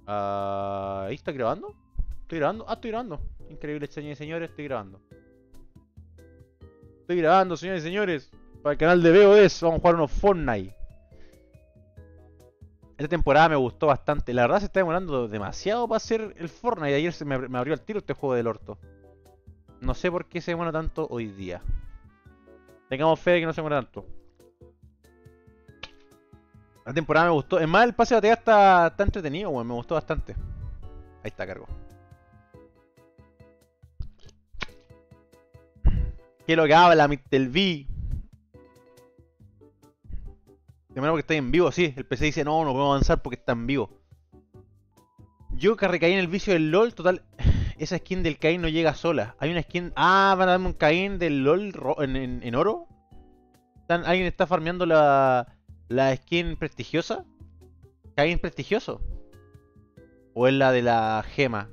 Ahí está grabando. ¿Estoy grabando? Ah, estoy grabando. Increíble, señores y señores, estoy grabando. Estoy grabando, señores y señores. Para el canal de VOS, vamos a jugar unos Fortnite. Esta temporada me gustó bastante. La verdad se está demorando demasiado para hacer el Fortnite. Ayer me abrió el tiro este juego del orto. No sé por qué se demora tanto hoy día. Tengamos fe de que no se demora tanto. La temporada me gustó. Es más, el pase de batalla está entretenido, weón. Me gustó bastante. Ahí está, cargo. ¿Qué es lo que habla, Mr. V? Primero porque está en vivo, sí. El PC dice, no podemos avanzar porque está en vivo. Yo que recaí en el vicio del LOL, total. Esa skin del Caín no llega sola. Hay una skin... Ah, van a darme un Caín del LOL en oro. ¿Alguien está farmeando la skin prestigiosa? ¿Caín prestigioso? ¿O es la de la gema?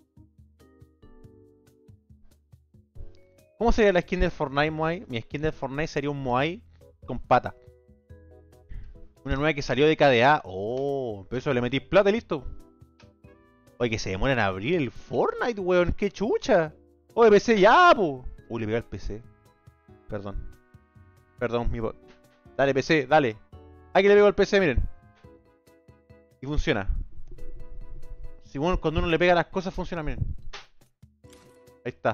¿Cómo sería la skin del Fortnite Moai? Mi skin del Fortnite sería un Moai con pata. Una nueva que salió de KDA. Oh, pero eso le metís plata y listo. Oye, que se demoran en abrir el Fortnite, weón. ¡Qué chucha! Oye, PC ya, po. Uy, le pegué al PC. Perdón. Perdón, Dale, PC, dale. Aquí le pego al PC, miren. Y funciona. Si bueno, cuando uno le pega las cosas, funciona, miren. Ahí está.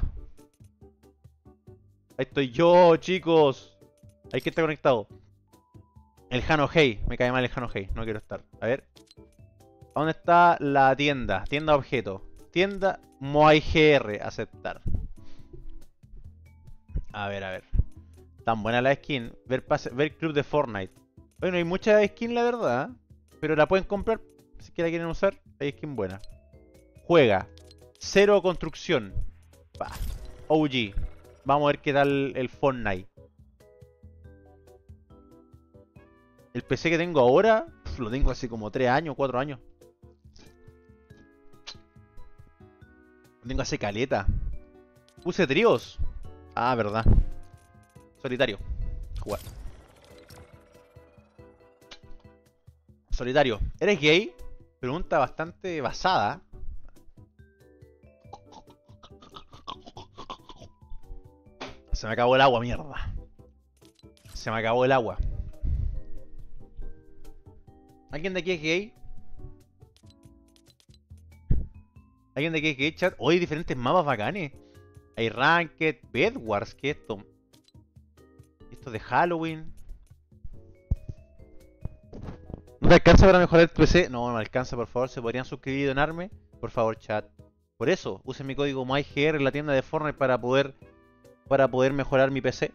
Ahí estoy yo, chicos. Ahí que está conectado. El Hano Hey. Me cae mal el Hano Hey. No quiero estar. A ver. ¿Dónde está la tienda? Tienda objeto. Tienda Moai GR. Aceptar. A ver, a ver. Tan buena la skin. Ver club de Fortnite. Bueno, hay mucha skin, la verdad. Pero la pueden comprar si que la quieren usar. Hay skin buena. Juega. Cero construcción. Bah. OG. Vamos a ver qué tal el Fortnite. El PC que tengo ahora, lo tengo hace como 3 años, 4 años. Lo tengo hace caleta. Puse tríos. Ah, verdad. Solitario. Jugar. Solitario. ¿Eres gay? Pregunta bastante basada. Se me acabó el agua, mierda. Se me acabó el agua. ¿Alguien de aquí es gay? ¿Alguien de aquí es gay, chat? Hoy hay diferentes mapas bacanes. Hay Ranked, Bedwars, ¿qué es esto? Esto de Halloween. ¿No te alcanza para mejorar el PC? No, no me alcanza, por favor. ¿Se podrían suscribir y donarme? Por favor, chat. Por eso, usen mi código MyGR en la tienda de Fortnite para poder mejorar mi PC.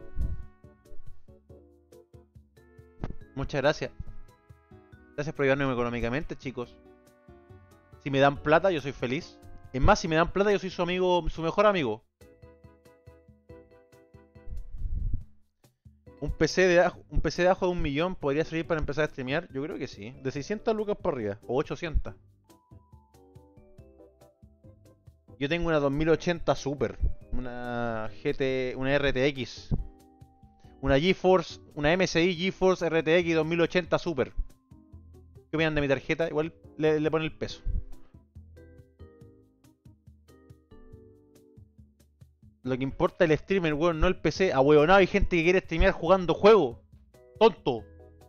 Muchas gracias. Gracias por ayudarme económicamente, chicos. Si me dan plata, yo soy feliz. Es más, si me dan plata, yo soy su amigo, su mejor amigo. Un PC de ajo de 1.000.000 podría servir para empezar a streamear. Yo creo que sí. De 600 lucas por arriba. O 800. Yo tengo una 2080 Super. Una GT. Una RTX. Una GeForce. Una MSI GeForce RTX 2080 Super. ¿Qué opinan de mi tarjeta? Igual le pone el peso. Lo que importa es el streamer, weón, no el PC. Ahueonado, hay gente que quiere streamear jugando juegos. Tonto.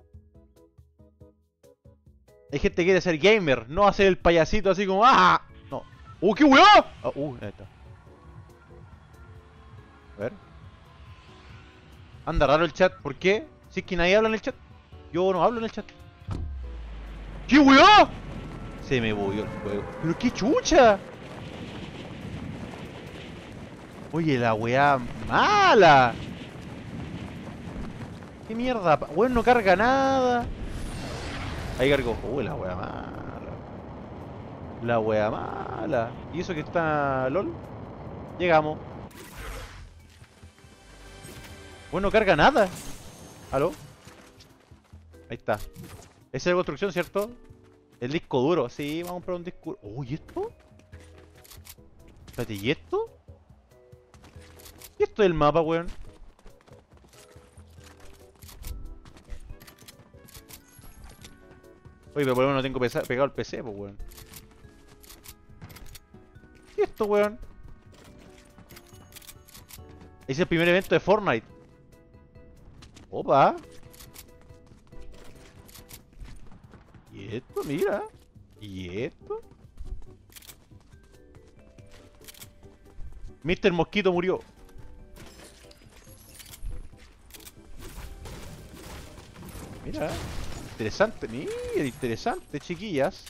Hay gente que quiere ser gamer, no hacer el payasito así como ¡ah! No. ¡Qué weón! Ahí está. A ver. Anda raro el chat, ¿por qué? Si es que nadie habla en el chat. Yo no hablo en el chat. ¡Qué weón! Se me bugueó el juego. ¡Pero qué chucha! Oye, la weá mala. ¿Qué mierda? Weón, no carga nada. Ahí cargó. Uy, la weá mala. La weá mala. ¿Y eso que está LOL? Llegamos. Bueno, no carga nada. ¿Aló? Ahí está. Esa es la construcción, ¿cierto? El disco duro. Sí, vamos a comprar un disco duro. Uy, ¿y esto? Espérate, ¿y esto? ¿Y esto del mapa, weón? Oye, pero por lo menos no tengo pegado el PC, pues, weón. esto, weón? Es el primer evento de Fortnite. Opa. Y esto, mira. Y esto. Mr. Mosquito murió. Mira. Interesante. Mira, interesante, chiquillas.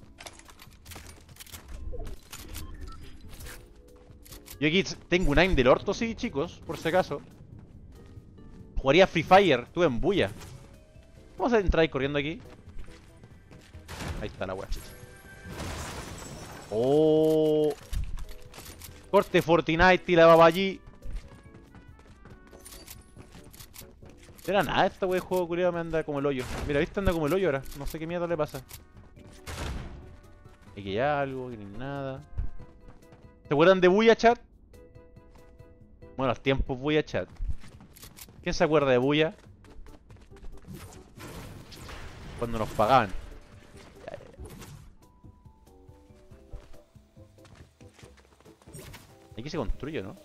Yo aquí tengo un aim del orto, sí, chicos, por si acaso. Jugaría Free Fire, estuve en bulla. Vamos a entrar ahí corriendo aquí. Ahí está la weá. Oh. Corte Fortnite y la baba allí. No era nada esta wea de juego culiado, me anda como el hoyo. Mira, viste, anda como el hoyo ahora. No sé qué mierda le pasa. Aquí hay algo, que ni nada. ¿Se acuerdan de Buya Chat? Bueno, los tiempos Buya Chat. ¿Quién se acuerda de Buya? Cuando nos pagaban. Aquí se construye, ¿no?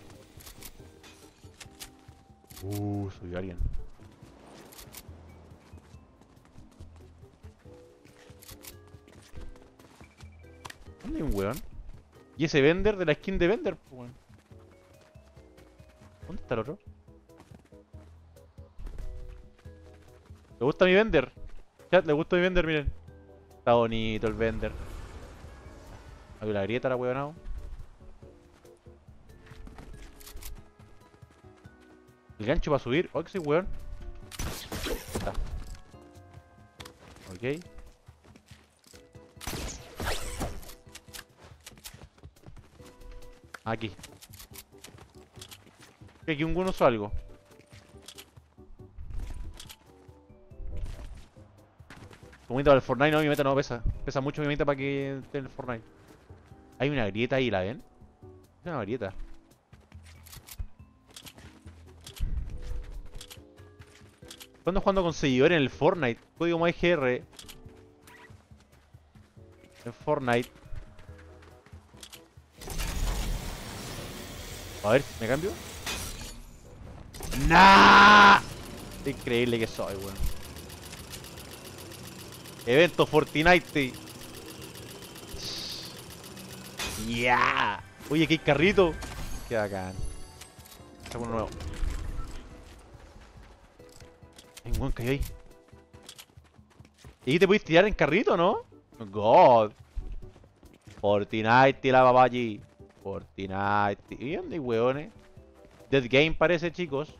Subió alguien. ¿Dónde hay un weón? ¿Y ese vender de la skin de vender? Weón. ¿Dónde está el otro? ¿Le gusta mi vender? Chat, ¿le gusta mi vender? Miren. Está bonito el vender. Hay una grieta, la weonao. El gancho va a subir. Oh, que soy weón. Está. Ok. Aquí. Aquí un usó algo. Como del Fortnite, no, mi meta no pesa. Pesa mucho mi meta para que esté en el Fortnite. Hay una grieta ahí, ¿la ven? Es una grieta. ¿Cuándo jugando con seguidores en el Fortnite? Código MyGR. En Fortnite. A ver, ¿me cambio? ¡Nah! Increíble que soy, weón. Evento Fortnite. ¡Ya! Oye, que hay carrito. Qué bacán. Está uno nuevo. Hay un buen cayó ahí. ¿Y ahí te puedes tirar en carrito, no? God. Fortnite, la babaji. Fortnite. ¿Y dónde hay weones? Dead Game parece, chicos.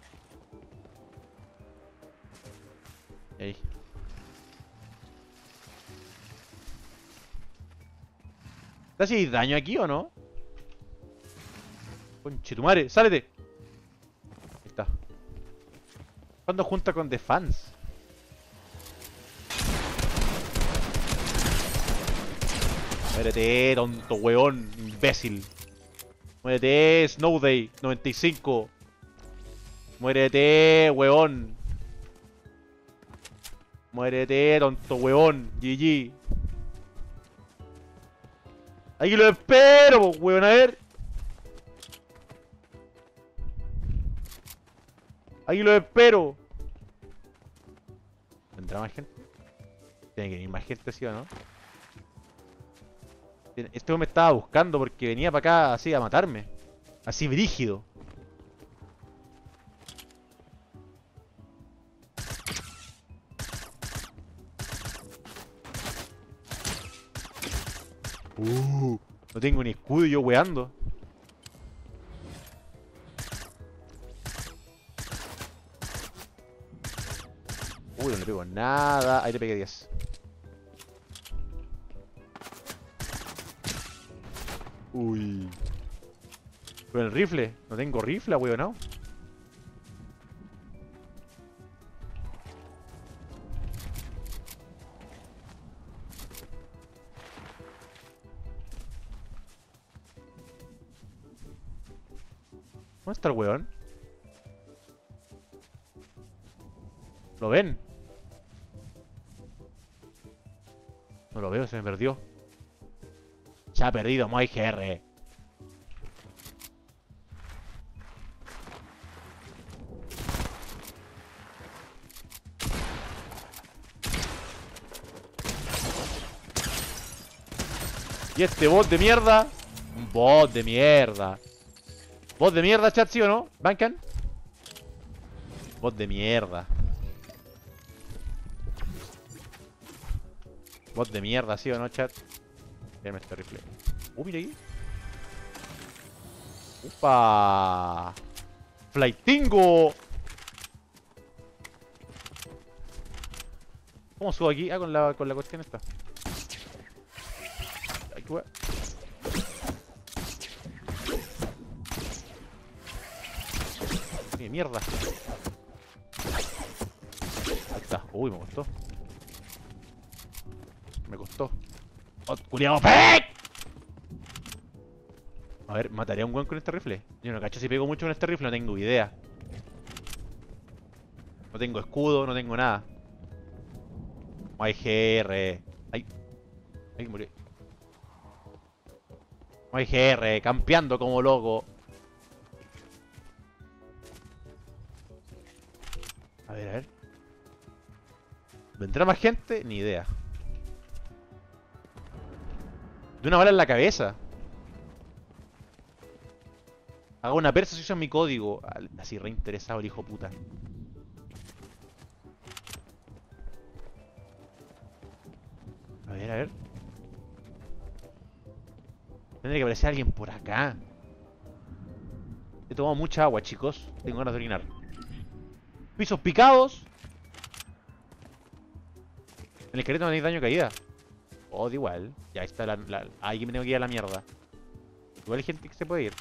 Ahí. ¿Te haces daño aquí o no? Conchetumare, sálete. Ahí está. ¿Cuándo junta con The Fans? Muérete, tonto weón, imbécil. Muérete, Snowday 95. Muérete, weón. Muérete, tonto weón. GG. Aquí lo espero, weón, a ver. Aquí lo espero. ¿Vendrá más gente? Tiene que venir más gente, ¿sí o no? Este me estaba buscando porque venía para acá así a matarme. Así brígido. No tengo ni escudo y yo weando. No le pego nada. Ahí le pegué 10. Uy. Con el rifle. No tengo rifle, weón, ¿no? ¿Dónde está el weón? ¿Lo ven? No lo veo, se me perdió. Se ha perdido, MyGR. Y este bot de mierda. Un bot de mierda. Bot de mierda, chat, ¿sí o no? ¿Bancan? Bot de mierda. Bot de mierda, ¿sí o no, chat? Déjame este rifle. Mira ahí. ¡Upa! ¡Flightingo! ¿Cómo subo aquí? Ah, con la cuestión esta. Ay, qué wea. ¡Qué mierda! Ahí está. Uy, me costó. Me costó. ¡Oh, culiao! ¡Fake! A ver, ¿mataría a un weón con este rifle? Yo no cacho si pego mucho con este rifle, no tengo idea. No tengo escudo, no tengo nada. No hay GR. Ay, ay, murió. No hay GR, campeando como loco. A ver, a ver. ¿Vendrá más gente? Ni idea. De una bala en la cabeza. Hago una persuasión en mi código. Así reinteresado el hijo puta. A ver, a ver. Tendría que aparecer alguien por acá. He tomado mucha agua, chicos. Tengo ganas de orinar. Pisos picados. En el esqueleto no tenéis daño de caída. Oh, da igual. Ya ahí está ahí me tengo que ir a la mierda. Igual hay gente que se puede ir.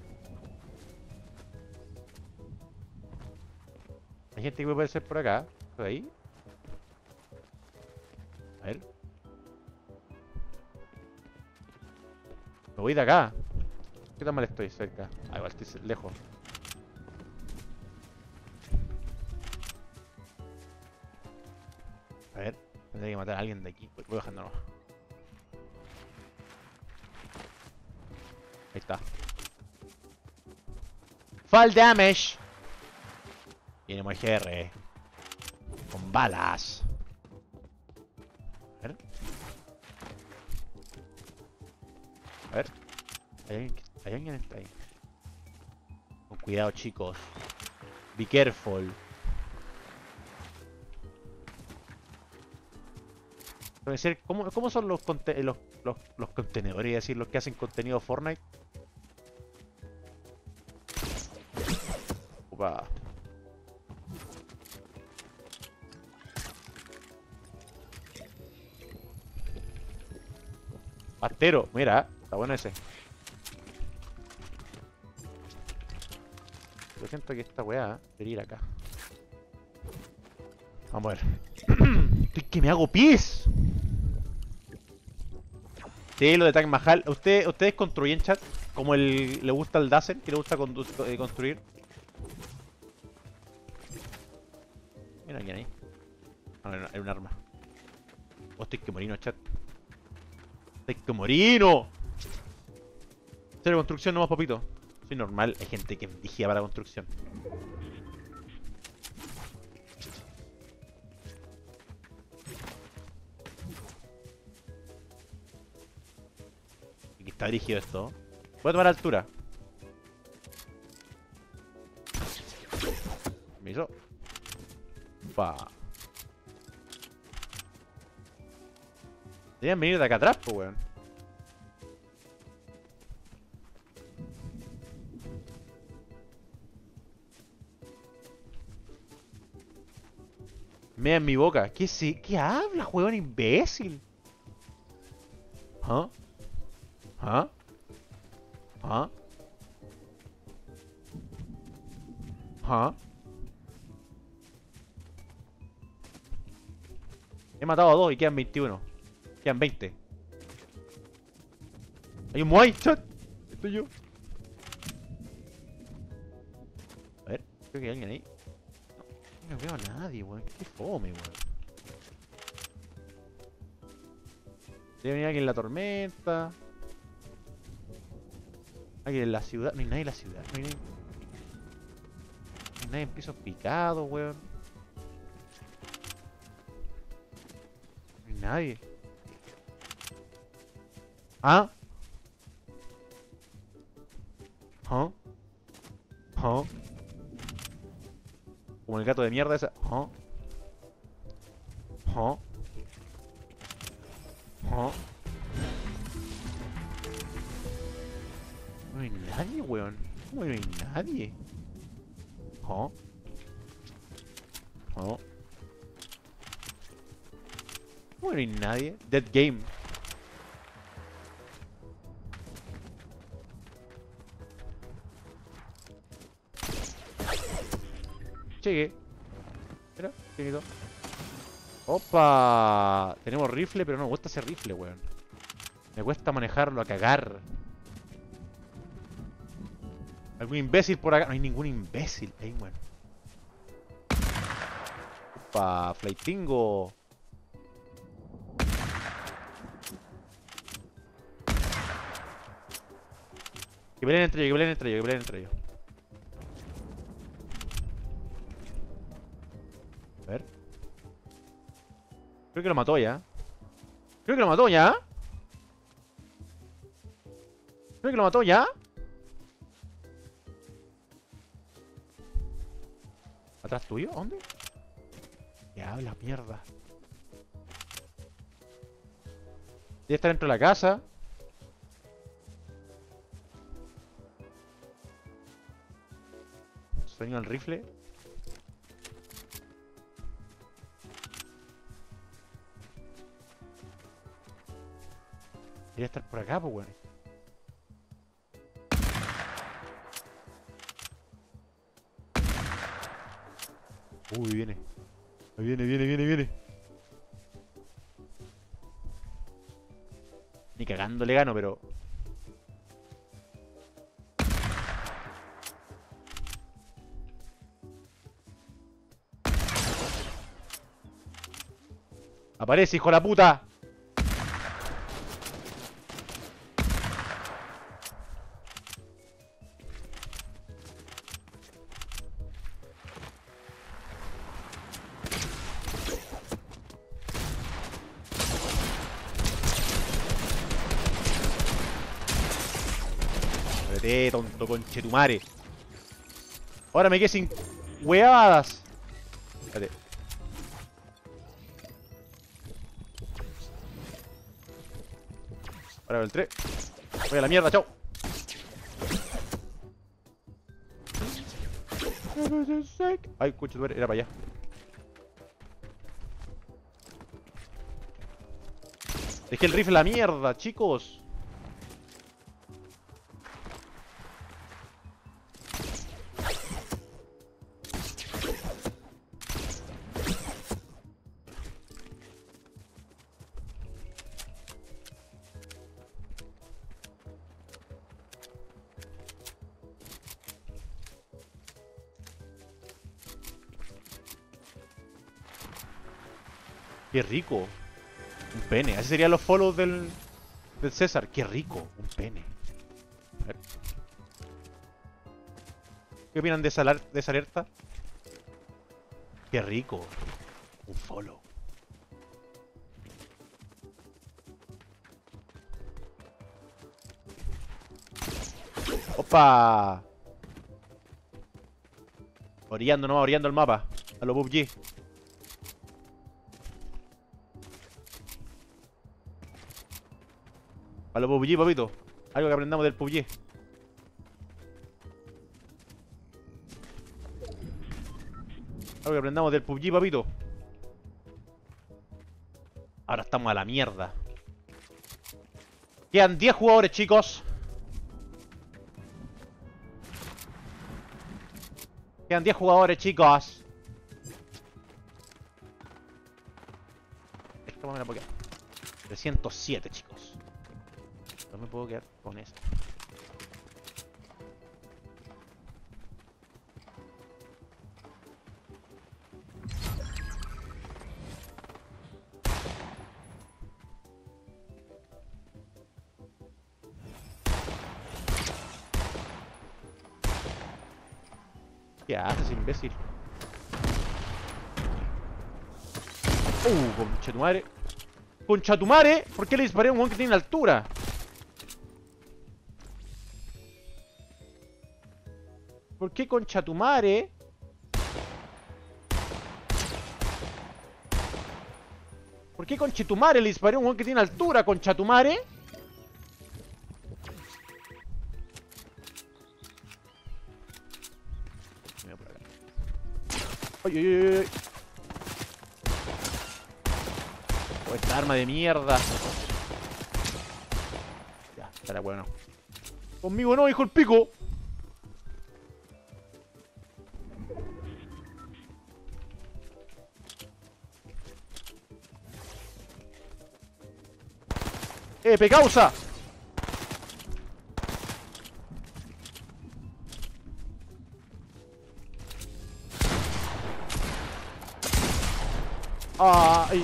Hay gente que puede ser por acá. ¿Por ahí? A ver. Me voy de acá. ¿Qué tan mal estoy cerca? Ah, igual estoy lejos. A ver. Tendré que matar a alguien de aquí. Voy bajando nomás. Ahí está. Fall damage. Viene muy GR. Con balas. A ver. A ver. Hay alguien que está ahí. Con cuidado, chicos. Be careful. Puede ser, ¿cómo son los contenedores? Es decir, los que hacen contenido Fortnite. Opa. Pastero, mira, está bueno ese. Yo siento que esta weá debería ir acá. Vamos a ver. Estoy que me hago pis. Sí, lo de Taj Mahal. ¿Ustedes construyen, chat? Como le gusta el Dazen, que le gusta construir. Mira quién ahí. No, era un arma. Oh, estoy que morino, chat. Estoy que morino. Cero construcción nomás, papito. Soy normal, hay gente que vigía para construcción. Aquí está dirigido esto. Voy a tomar altura. Me hizo. Pa. Deberían venir de acá atrás, pues, weón. Mea en mi boca. ¿Qué habla, weón, imbécil? ¿Ah? ¿Ah? ¿Ah? ¿Ah? He matado a 2 y quedan 21. Quedan 20. Hay un Muay, chat. Estoy yo. A ver, creo que hay alguien ahí. No veo a nadie, weón. Qué fome, weón. Debe venir alguien en la tormenta. Alguien en la ciudad. No hay nadie en la ciudad. No hay nadie en pisos picados, weón. No hay nadie. ¿Ah? ¿Ah? ¿Ah? Como el gato de mierda esa. ¿Ah? ¿Ah? ¿Ah? No hay nadie, weón. ¿Cómo no hay nadie? ¿Ah? ¿Ah? ¿Cómo no hay nadie? Dead game. Cheque. Mira, chiquito. ¡Opa! Tenemos rifle, pero no me gusta ese rifle, weón. Me cuesta manejarlo a cagar. ¿Algún imbécil por acá? No hay ningún imbécil. Ey, weón. ¡Opa! Flightingo. Que peleen entre ellos, que peleen entre ellos, que peleen entre ellos. A ver. Creo que lo mató ya. Creo que lo mató ya. Creo que lo mató ya. ¿Atrás tuyo? ¿Dónde? Ya, la mierda. Debe estar dentro de la casa. Sueño el rifle. Debe estar por acá, pues, weón. Uy, viene. Viene. Ni cagando le gano, pero... ¡Aparece, hijo de la puta! Vete, tonto conchetumare. Ahora me quedé sin huevadas. Espérate. Ahora el 3. Voy a la mierda, chao. Ay, conchetumare, era para allá. Dejé el rifle a la mierda, chicos. Qué rico. Un pene. Así serían los follows del César. Qué rico. Un pene. A ver. ¿Qué opinan de esa alerta? Qué rico. Un follow. ¡Opa! Orillando nomás, orillando el mapa. A lo PUBG. A lo PUBG, papito. Algo que aprendamos del PUBG. Algo que aprendamos del PUBG, papito. Ahora estamos a la mierda. Quedan 10 jugadores, chicos. Quedan 10 jugadores, chicos. Esto me la puedo quedar. 307, chicos. No me puedo quedar con esto. ¿Qué haces, imbécil? Concha tu madre. Concha tu madre. ¿Por qué le disparé a un weón que tiene altura? ¿Por qué concha tu madre? ¿Por qué concha tu madre le disparé a un weón que tiene altura, concha tu madre? Mira por acá. ¡Ay, ay, ay, ay! Oh, esta arma de mierda. Ya, espera, bueno. Conmigo no, hijo el pico. ¡Pecausa! ¡Ay!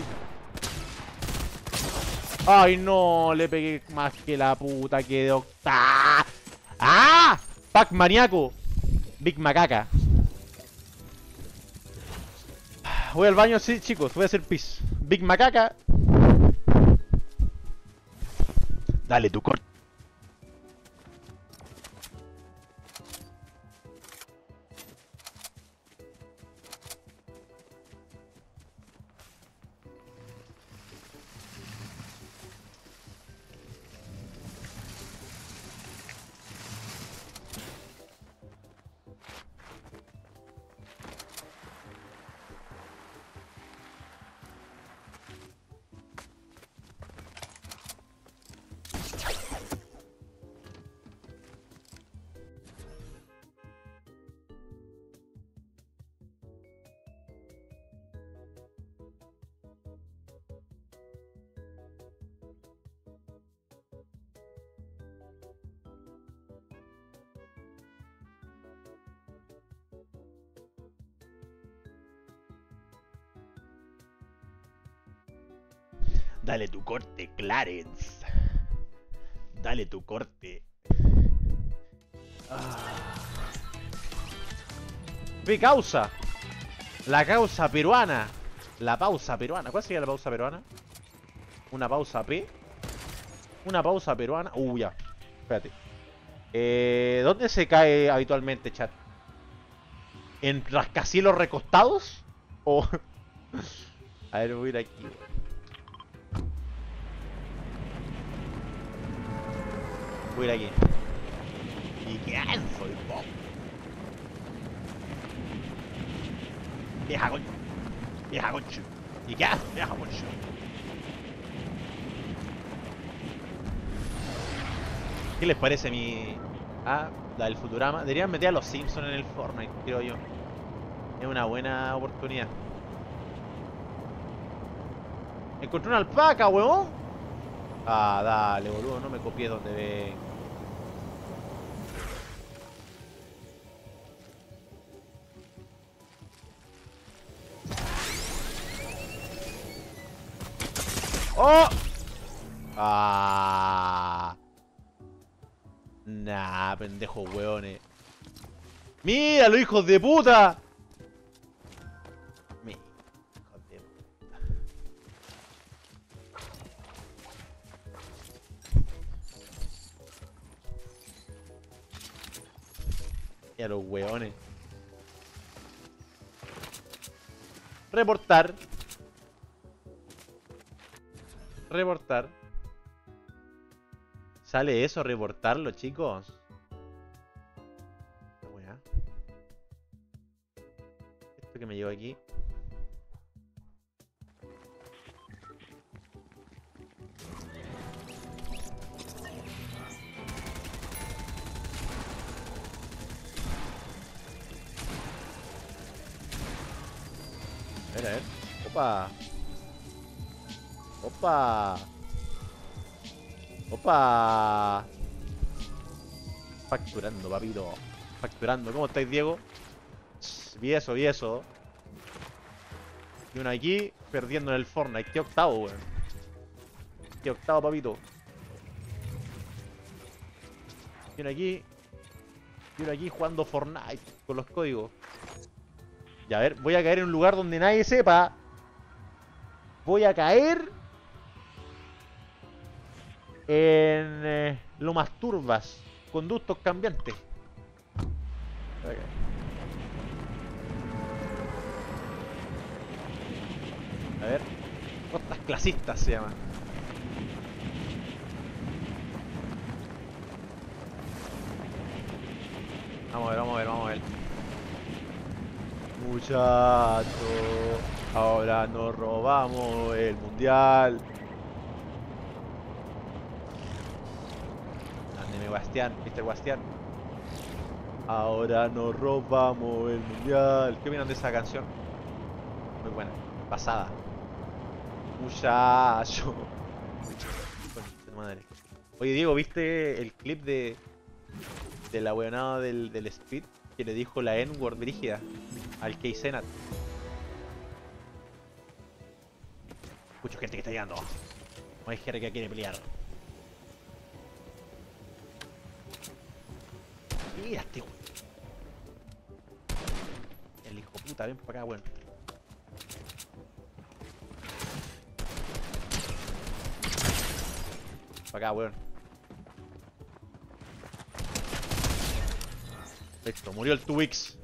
¡Ay, no! Le pegué más que la puta que de octa. ¡Ah! ¡Pac maníaco! Big Macaca. Voy al baño, sí, chicos. Voy a hacer pis. Big Macaca. Dale tu corte. Dale tu corte, Clarence. Dale tu corte. ¿Qué causa? La causa peruana. La pausa peruana. ¿Cuál sería la pausa peruana? Una pausa P. Una pausa peruana. Ya. Espérate. ¿Dónde se cae habitualmente, chat? ¿En rascacielos recostados? O... A ver, voy a ir aquí. Voy a ir aquí. ¿Y quién soy Bob? Vieja concha. Vieja concha. ¿Y qué haces, vieja concha? ¿Qué les parece mi... la del Futurama? Deberían meter a los Simpsons en el Fortnite, creo yo. Es una buena oportunidad. Encontré una alpaca, huevón. Dale, boludo, no me copies donde ve. ¡Oh! Nah, pendejo hueones. ¡Míralo, hijos de puta! Hijos de puta. Mira los hueones. Reportar. Reportar. ¿Sale eso? ¿Reportarlo, chicos? Esto que me llevo aquí. A ver. Opa. Opa. Opa. Facturando, papito. Facturando. ¿Cómo estáis, Diego? Vi eso, vi eso. Y uno aquí, perdiendo en el Fortnite. Qué octavo, weón. Qué octavo, papito. Y uno aquí. Y uno aquí jugando Fortnite con los códigos. Ya, a ver, voy a caer en un lugar donde nadie sepa. Voy a caer en Lomas Turbas, conductos cambiantes. A ver. Costas clasistas se llama. Vamos a ver, vamos a ver, vamos a ver. Muchachos, ahora nos robamos el mundial. Ándeme, Bastián, Mr. Bastián. Ahora nos robamos el mundial. ¿Qué opinan de esa canción? Muy buena, pasada. Muchacho. Madre. Oye, Diego, ¿viste el clip de la weonada del Speed? Que le dijo la N-word brígida al K-Senat. Escucho gente que está llegando. No hay gente que quiere pelear. Mira este weón. El hijo puta, ven para acá, weón. Para acá, weón. Perfecto, murió el 2X.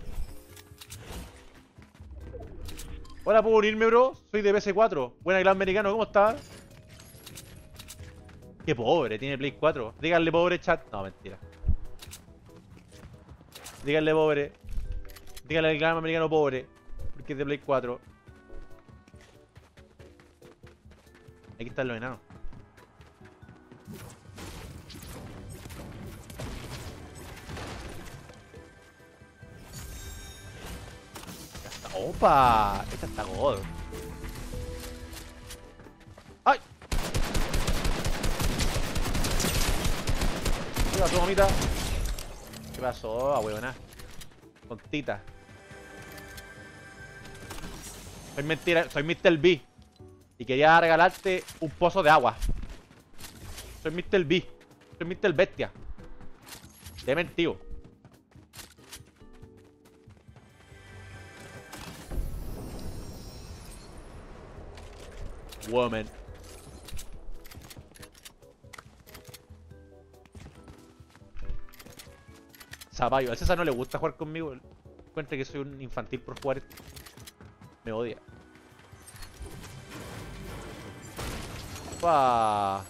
Hola, ¿puedo unirme, bro? Soy de PS4. Buena, clan americano, ¿cómo estás? Qué pobre, tiene Play 4. Díganle pobre, chat. No, mentira. Díganle pobre. Díganle al clan americano pobre. Porque es de Play 4. Aquí están los enanos. ¡Opa! Esta está god. ¡Ay! ¿Qué pasó, mamita? ¿Qué pasó, abuelona? Tontita. Soy mentira, soy Mr. B. Y quería regalarte un pozo de agua. Soy Mr. B. Soy Mr. Bestia. Te he mentido. Woman. Zapallo. Al César no le gusta jugar conmigo. Encuentra que soy un infantil por jugar esto. Me odia. ¡Upa!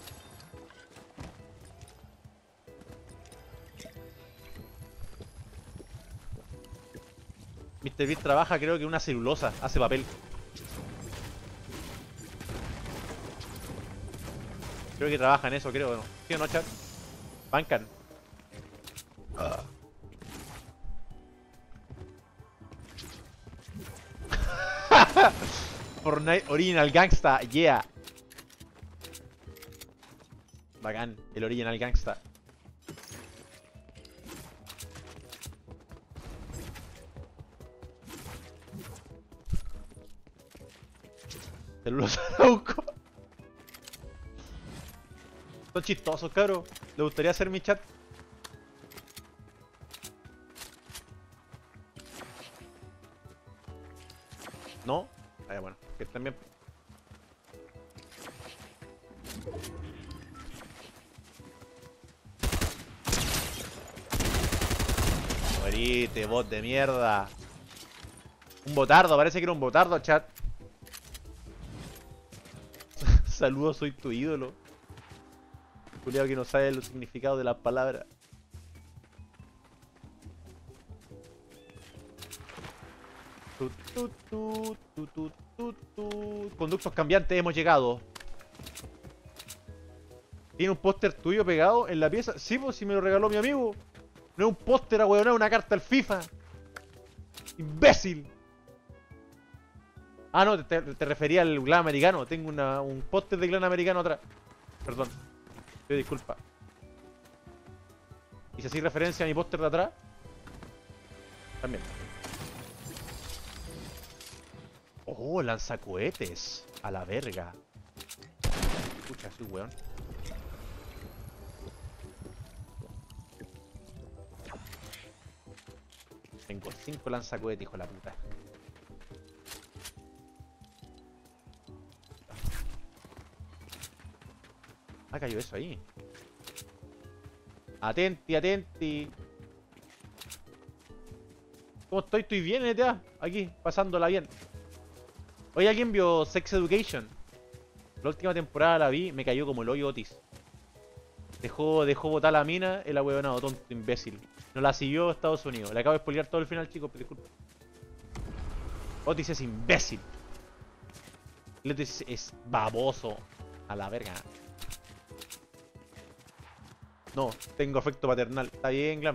Mr. Beast trabaja, creo que una celulosa. Hace papel. Creo que trabaja en eso, creo, ¿no? ¿Sí o no, chat? Bancan. Fortnite Original Gangsta, yeah. Bacán, el Original Gangsta. Celulosa Arauco. Son chistosos, cabros. ¿Le gustaría hacer mi chat? ¿No? Ah, bueno, que también. Morite, bot de mierda. Un botardo, parece que era un botardo, chat. Saludos, soy tu ídolo. Juliado que no sabe el significado de las palabras. Conductos cambiantes, hemos llegado. ¿Tiene un póster tuyo pegado en la pieza? Sí, pues si me lo regaló mi amigo. No es un póster, weón, es una carta al FIFA. ¡Imbécil! Ah, no, te refería al clan americano. Tengo un póster de clan americano atrás. Perdón. Pido disculpa. ¿Hice así referencia a mi póster de atrás? También. Oh, lanzacohetes. A la verga. Escucha, soy weón. Tengo 5 lanzacohetes, hijo de la puta. Ah, cayó eso ahí. Atenti, atenti. ¿Cómo estoy? Estoy bien, NTA. Aquí, pasándola bien. Hoy alguien vio Sex Education. La última temporada la vi, me cayó como el hoyo Otis. Dejó botar la mina, el ahueonado, tonto, imbécil. No la siguió a Estados Unidos. Le acabo de spoilear todo el final, chicos, pero disculpen. Otis es imbécil. El Otis es baboso. A la verga. No, tengo afecto paternal. Está bien, Glam.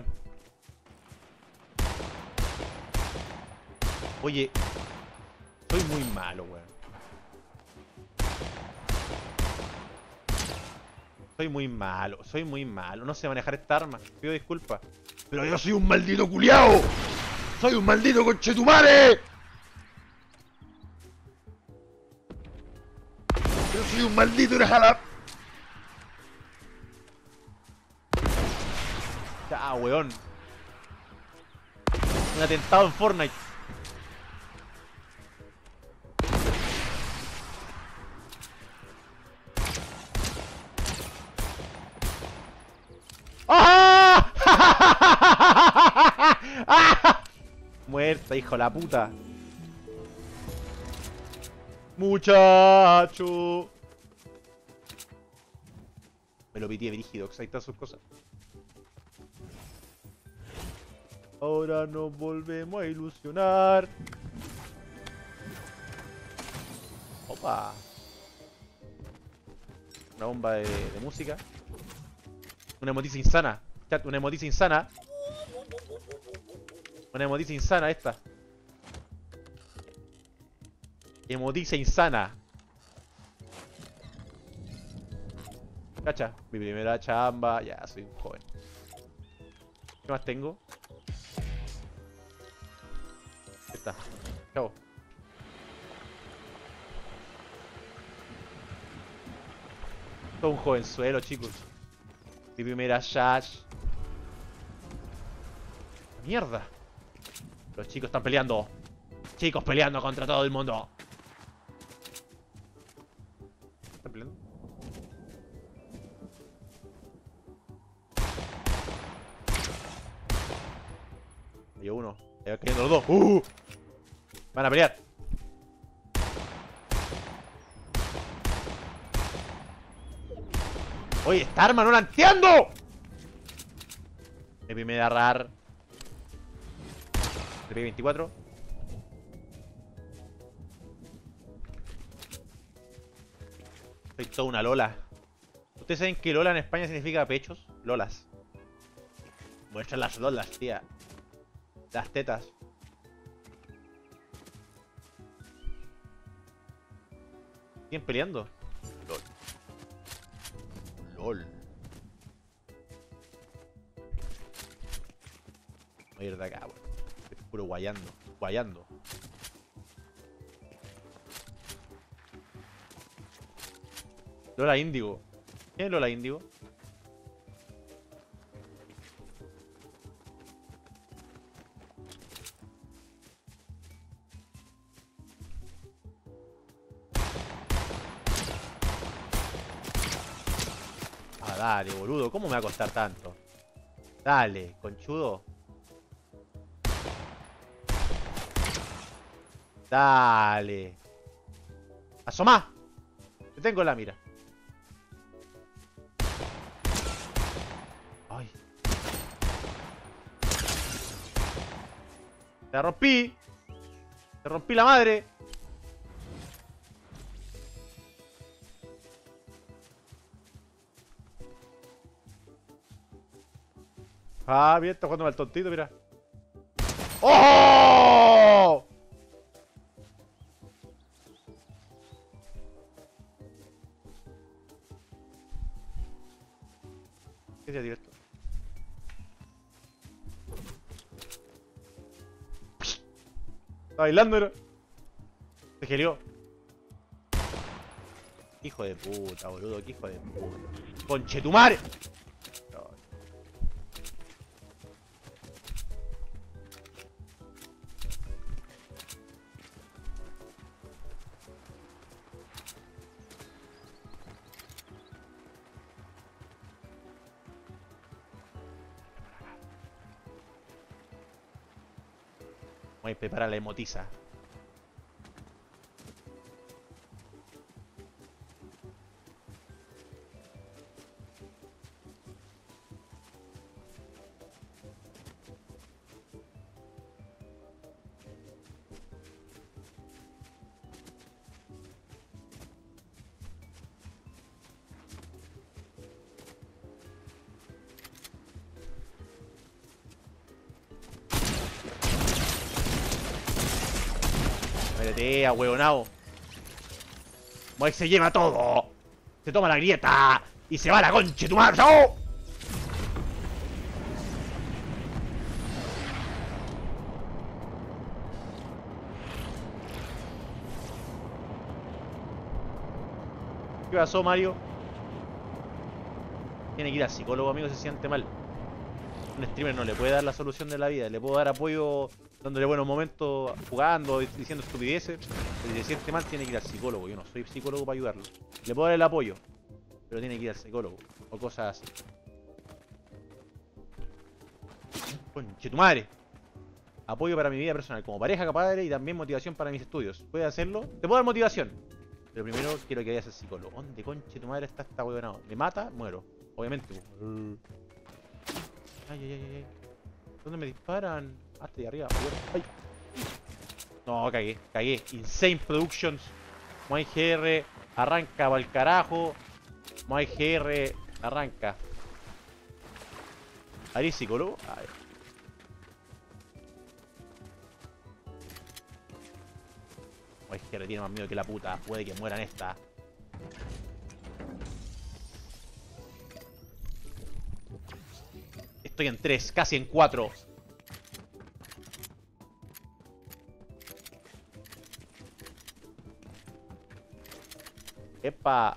Oye, soy muy malo, weón. Soy muy malo. No sé manejar esta arma. Pido disculpas. Pero yo soy un maldito culiao. Soy un maldito conchetumare. Yo soy un maldito jala. Ya, weón. Un atentado en Fortnite. ¡Ah! ¡Ah! Muerta, hijo de la puta. Muchacho. Me lo pitié brígido, ahí están sus cosas. Ahora nos volvemos a ilusionar. Opa. Una bomba de música. Una emotiza insana. Chat, una emotiza insana. Una emotiza insana esta. Emotiza insana. Cacha, mi primera chamba. Ya, soy un joven. ¿Qué más tengo? Ahí está. Chao. Soy un jovenzuelo, chicos. Mi primera Shash. ¡Mierda! Los chicos están peleando. Chicos peleando contra todo el mundo. ¿Están peleando? Hay uno. Ahí van cayendo los dos. Van a pelear. Oye, esta arma no la entiendo. Mi primera RAR. Le pegué 24. Soy toda una Lola. ¿Ustedes saben que Lola en España significa pechos? Lolas. Muestran las Lolas, tía. Las tetas. ¿Siguen peleando? LOL. LOL. Voy a ir de acá, weón. Es puro guayando. Guayando. Lola Índigo. ¿Quién es Lola Índigo? Ah, dale, boludo. ¿Cómo me va a costar tanto? Dale, conchudo. Dale. ¡Asomá! Te tengo en la mira. Ay. Te rompí. Te rompí la madre. Ah, bien, está jugando al tontito, mira. ¡Oh! ¿Qué se directo? Está bailando, era. Se gelió. Hijo de puta, boludo. Qué hijo de puta. ¡Conchetumare! Voy a preparar la emotiza. Métete, ahueonao. Moy se lleva todo. Se toma la grieta. Y se va a la concha tu madre. ¡Chao! ¿Qué pasó, Mario? Tiene que ir al psicólogo, amigo, si se siente mal. Un streamer no le puede dar la solución de la vida. Le puedo dar apoyo dándole buenos momentos, jugando, diciendo estupideces. Pero si se siente mal, tiene que ir al psicólogo. Yo no soy psicólogo para ayudarlo. Le puedo dar el apoyo, pero tiene que ir al psicólogo. O cosas así. Conche tu madre. Apoyo para mi vida personal, como pareja, padre, y también motivación para mis estudios. ¿Puedes hacerlo? Te puedo dar motivación. Pero primero quiero que vayas al psicólogo. ¿Dónde conche tu madre está esta huevonao? ¿Me mata? Muero. Obviamente. Ay, ay, ay, ay. ¿Dónde me disparan? Ah, estoy arriba. Ay. No, cagué. Insane Productions. Moai GR. Arranca pa'l carajo. Moai GR. Arranca. ¿Harí psicólogo? A ver. Moai GR tiene más miedo que la puta. Puede que mueran esta. Estoy en 3, casi en 4. Epa.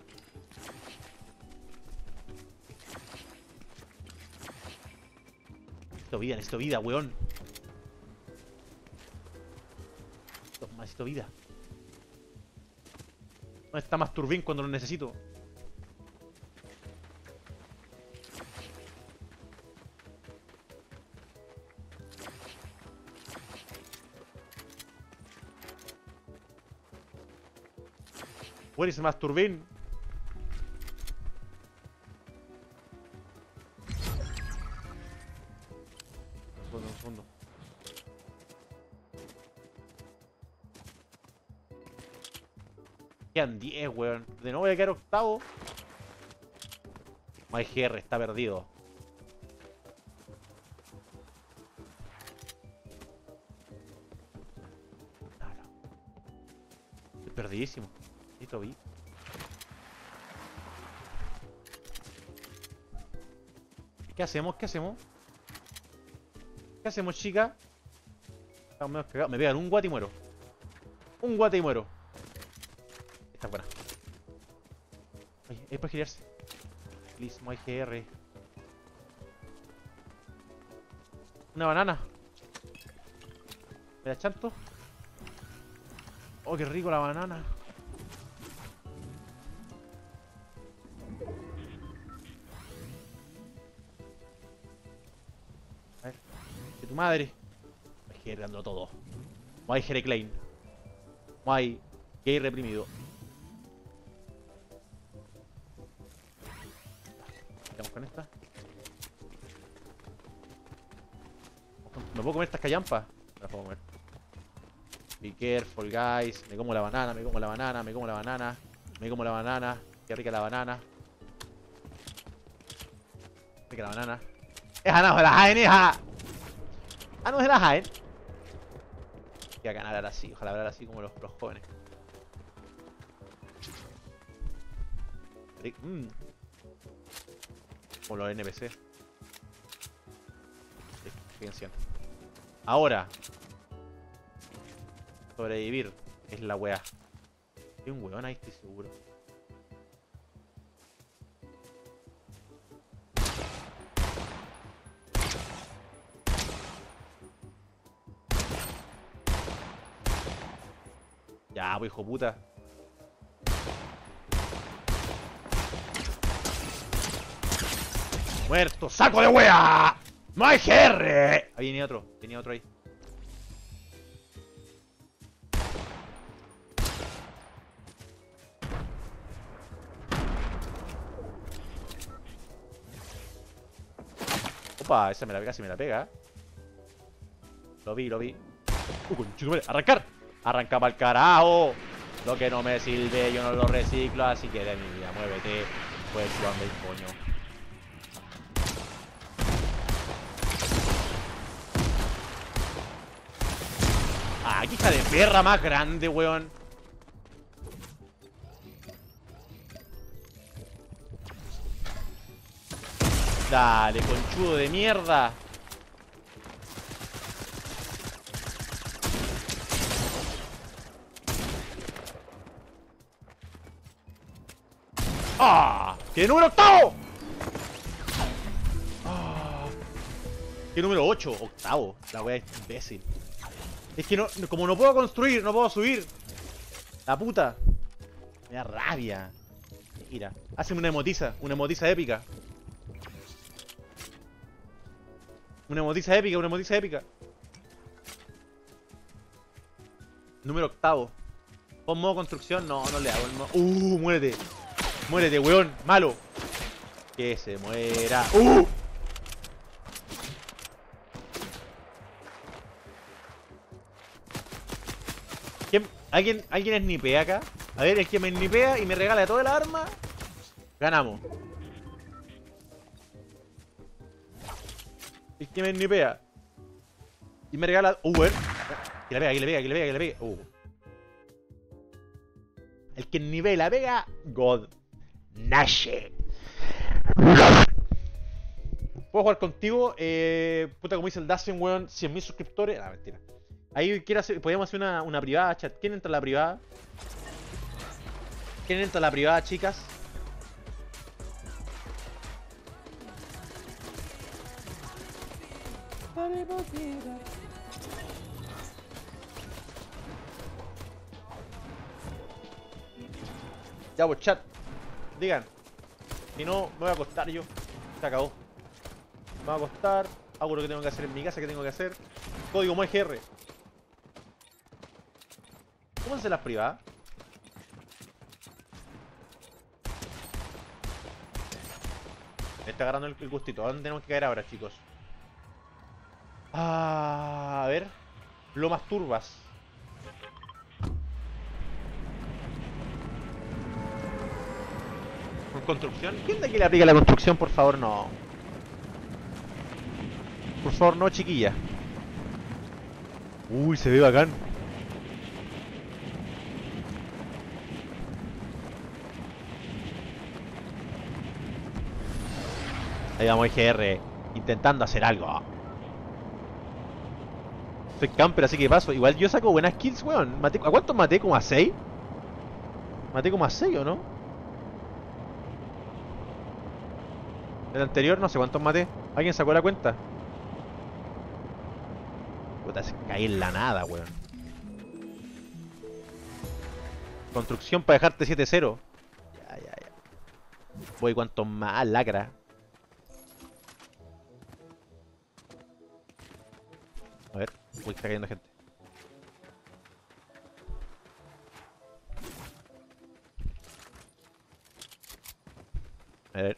Necesito vida, weón. Necesito vida. ¿Dónde está más Turbín cuando lo necesito? Where is Masturbin? Un segundo. Quedan 10, weón. De nuevo voy a quedar octavo. My GR está perdido. Estoy perdidísimo. Necesito vi. ¿Qué hacemos? ¿Qué hacemos? ¿Qué hacemos, chica? Estamos medio cagados. Me pegan un guate y muero. Un guate y muero. Esta es buena. Oye, es para girarse. Please, my GR. Una banana. ¿Me la chanto? Oh, qué rico la banana. A ver. De tu madre. Voy dando todo. Muy Jere Klein. Muy gay reprimido. Vamos con esta. ¿Me puedo comer estas callampas? Me las puedo comer. Be careful, guys. Me como la banana, me como la banana, me como la banana. Me como la banana. Qué rica la banana. Rica la banana. ¡Esa no se la jaen, hija! ¡Ah, no se la jaen! Voy a ganar así. Ojalá hablar así como los jóvenes. Como los NPC. Fíjense. Ahora. Sobrevivir es la weá. Hay un weón ahí, estoy seguro. Ya, pues, hijo puta. ¡Muerto! ¡Saco de wea! ¡No hay GR! Ahí venía otro ahí. Opa, esa me la pega, si me la pega. Lo vi, lo vi. Conchetumare, arrancar. Arranca para el carajo. Lo que no me sirve, yo no lo reciclo, así que de mi vida, muévete. Pues cuando el coño. Ah, qué hija de perra más grande, weón. Dale, conchudo de mierda. ¡Ah! ¡Qué número octavo! ¡Ah! ¡Qué número 8! Octavo. La wea es imbécil. Es que no, como no puedo construir, no puedo subir. La puta. Me da rabia. Mira, hazme una emotiza épica. Una emotiza épica, una emotiza épica. Número octavo. Pon modo construcción, no, no le hago el modo. Muérete. Muérete, weón, malo. Que se muera. ¿Alguien snipea acá? A ver, el que me snipea y me regala toda la arma. Ganamos. El que me snipea y me regala. Ver. Que le pega, que le pega, que le pega, que le pega. El que snipea la pega. God. Nashe. Puedo jugar contigo. Puta, como dice el Dacian, weón. 100.000 suscriptores. Ah, mentira. Ahí podríamos hacer una privada, chat. ¿Quién entra a la privada? ¿Quién entra a la privada, chicas? Ya, pues, chat. Digan. Si no, me voy a acostar yo. Se acabó. Me voy a acostar. Hago lo que tengo que hacer en mi casa, que tengo que hacer. Código MGR. ¿Cómo se las privadas? Me está agarrando el gustito. ¿A dónde tenemos que caer ahora, chicos? A ver. Lomas turbas. ¿Con construcción? ¿Quién de aquí le aplica la construcción, por favor? No. Por favor, no, chiquilla. Uy, se ve bacán. Ahí vamos, IGR, intentando hacer algo. Soy camper, así que paso. Igual yo saco buenas kills, weón. ¿A cuántos maté? ¿Como a 6? Maté como a 6, ¿o no? El anterior no sé cuántos maté. ¿Alguien sacó la cuenta? Puta, se caí en la nada, weón. Construcción para dejarte 7-0. Ya. Voy cuanto más, lacra. A ver, uy, está cayendo gente. A ver.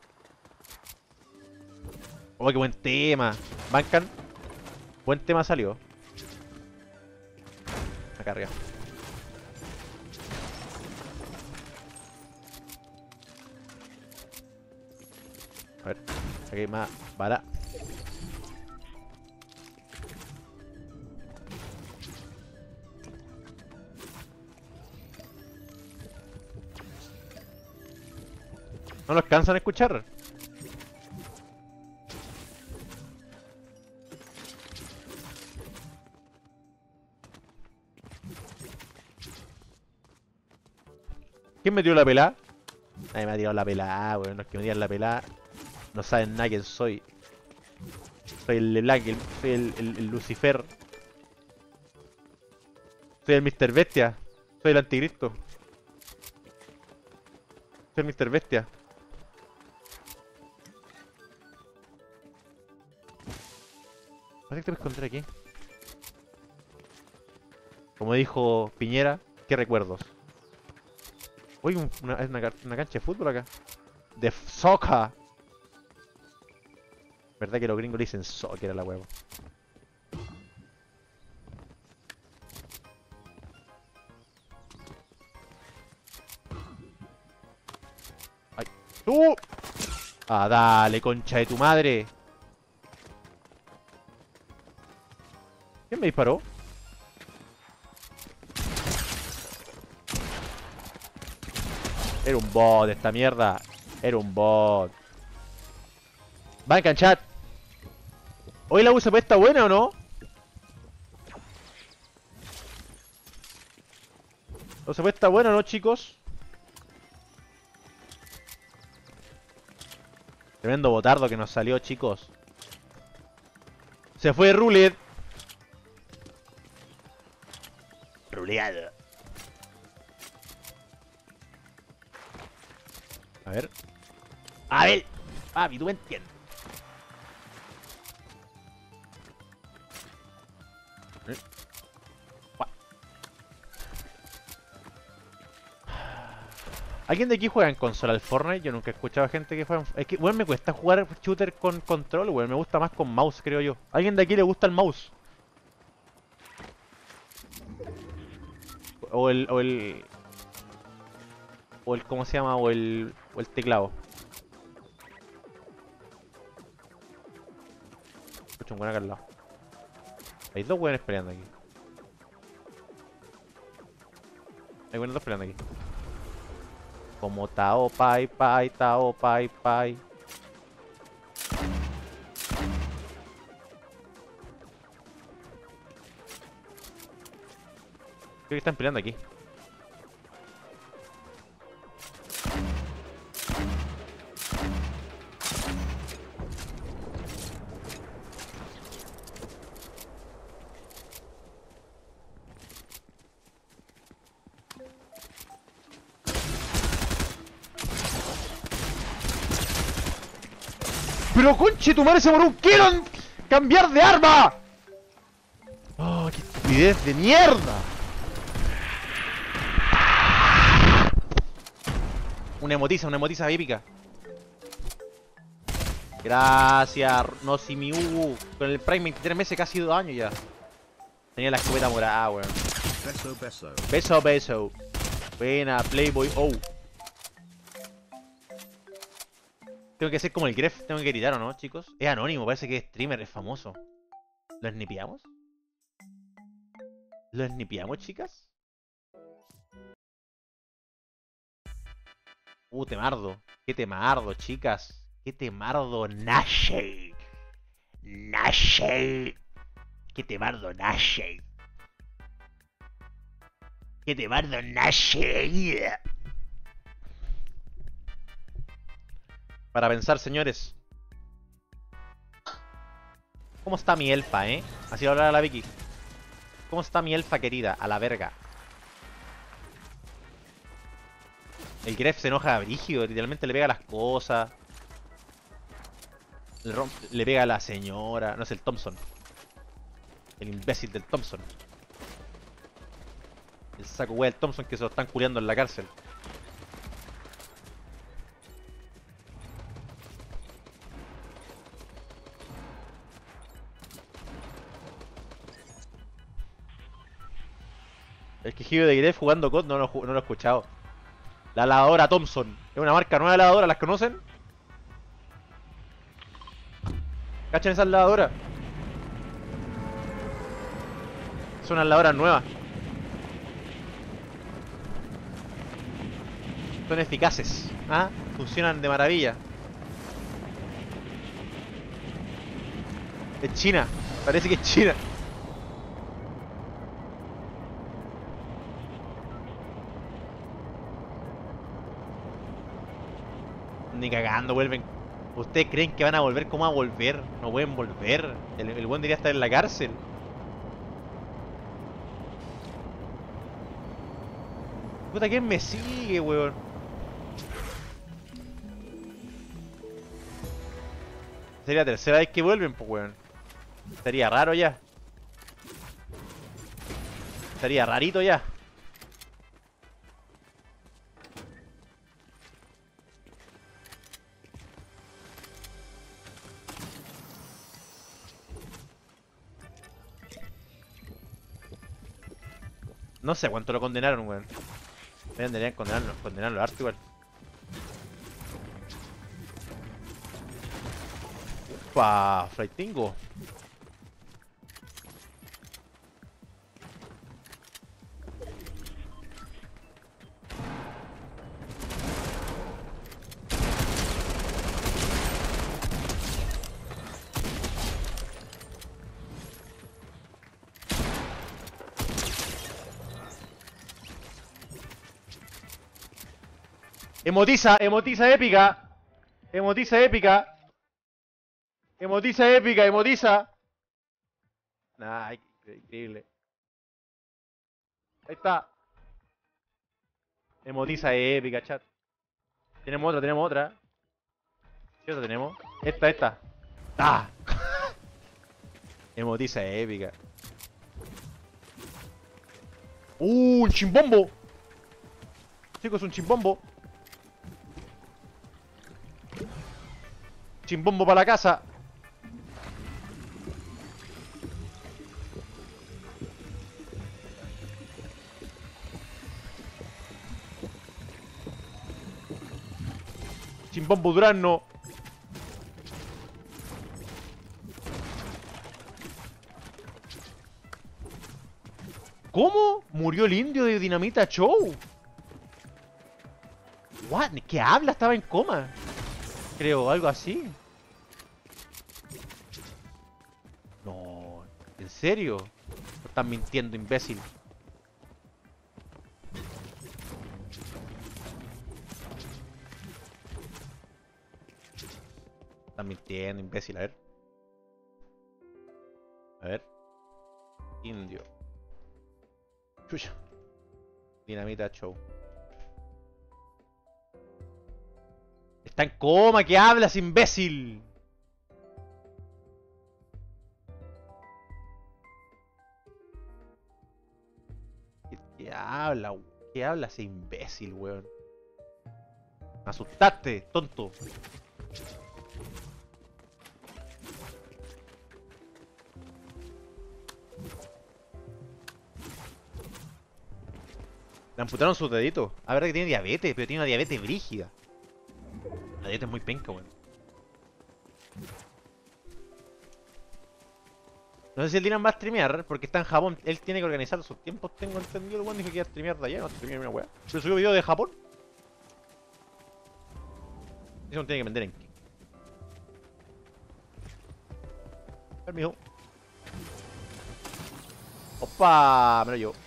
Oh, qué buen tema. Bancan. Buen tema salió. Acá arriba. A ver, aquí hay más bala. No lo alcanzan a escuchar. ¿Quién me tiró la pelada? Nadie me ha tirado la pelada, weón. Los que me tiran la pelada no saben nada quién soy. Soy el LeBlanc, soy el Lucifer. Soy el Mr. Bestia. Soy el anticristo. Soy el Mr. Bestia. ¿Para qué te voy a esconder aquí? Como dijo Piñera, ¿qué recuerdos? Uy, una cancha de fútbol acá. De soccer. Verdad que los gringos le dicen soccer a la huevo. ¡Ay! ¡Tú! ¡Ah, dale, concha de tu madre! ¿Quién me disparó? Era un bot esta mierda. Era un bot. Va a enganchar. ¿Hoy la USP está buena o no? ¿La USP está buena o no, chicos? Tremendo botardo que nos salió, chicos. Se fue Rulet. Ruleado. A ver. A ver. Papi, tú me entiendes. ¿Alguien de aquí juega en consola al Fortnite? Yo nunca he escuchado a gente que juega en... Es que, weón, me cuesta jugar shooter con control, weón. Me gusta más con mouse, creo yo. ¿Alguien de aquí le gusta el mouse? O el... O el... O el... ¿Cómo se llama? O el teclado. Escucho un buen acá al lado. Hay dos weones peleando aquí. Hay buenos dos peleando aquí. Como Tao Pai Pai, Tao Pai Pai. Creo que están peleando aquí. ¡Pero conche tu madre se moró! ¡Quiero cambiar de arma! ¡Oh, qué estupidez de mierda! Una emotiza épica. Gracias, Nosimiu. Con el Prime 23 meses, casi 2 años ya. Tenía la escopeta morada, weón. Beso, beso. Beso, beso. Buena, Playboy. Oh. Tengo que ser como el Gref. Tengo que gritar, ¿o no, chicos? Es anónimo, parece que es streamer, es famoso. ¿Lo snipeamos? ¿Lo snipeamos, chicas? Temardo. Qué temardo, chicas. Qué temardo, Nashe. Nashe. Qué temardo, Nashe. Qué temardo, Nashe. Para pensar, señores. ¿Cómo está mi elfa, Así va a hablar a la Vicky. ¿Cómo está mi elfa querida? A la verga. El Gref se enoja brígido, literalmente le pega las cosas. Le pega a la señora. No es el Thompson. El imbécil del Thompson. El saco wea del Thompson que se lo están culiando en la cárcel. El quejido de Gref jugando COD no lo he escuchado. La lavadora Thompson. Es una marca nueva de lavadora, ¿las conocen? ¿Cachan esas lavadoras? Son unas lavadoras nuevas. Son eficaces. ¿Ah? Funcionan de maravilla. Es China. Parece que es China. Ni cagando vuelven. ¿Ustedes creen que van a volver? ¿Cómo va a volver? No pueden volver. El buen debería estar en la cárcel. Puta, ¿quién me sigue, weón? Sería la tercera vez que vuelven, pues, weón. Estaría raro ya. Estaría rarito ya. No sé cuánto lo condenaron, weón. Deberían condenarlo harto igual. Upa, Flightingo. Emotiza, emotiza épica. Emotiza épica. Emotiza épica, emotiza. Nah, increíble. Ahí está. Emotiza épica, chat. Tenemos otra, tenemos otra. ¿Qué otra tenemos? Esta. ¡Ah! Emotiza épica. Un chimbombo! Chicos, un chimbombo. Chimbombo para la casa. Chimbombo Durazno. ¿Cómo? Murió el indio de Dinamita Show. What? ¿Qué habla? Estaba en coma. Creo, algo así. No, ¿en serio? ¿O estás mintiendo, imbécil? Estás mintiendo, imbécil, a ver. A ver. Indio. Chucha. Dinamita Show. Está en coma, ¿qué hablas, imbécil? ¿Qué habla? ¿Qué habla ese imbécil, weón? Me asustaste, tonto. Le amputaron sus deditos. A ver que tiene diabetes, pero tiene una diabetes brígida. La dieta es muy penca, weón. No sé si el Dylan va a streamear, porque está en Japón. Él tiene que organizar sus tiempos, tengo entendido. El weón dijo que iba a streamear de allá, no streamear una weá. Pero subió video de Japón. Eso no tiene que vender en King. Permiso. Opa, me lo llevo.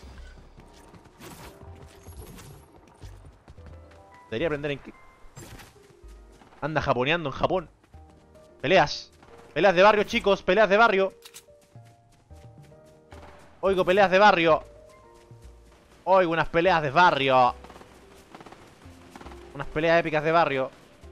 Debería aprender en King. Anda japoneando en Japón. Peleas. Peleas de barrio, chicos. Peleas de barrio. Oigo peleas de barrio. Oigo unas peleas de barrio. Unas peleas épicas de barrio.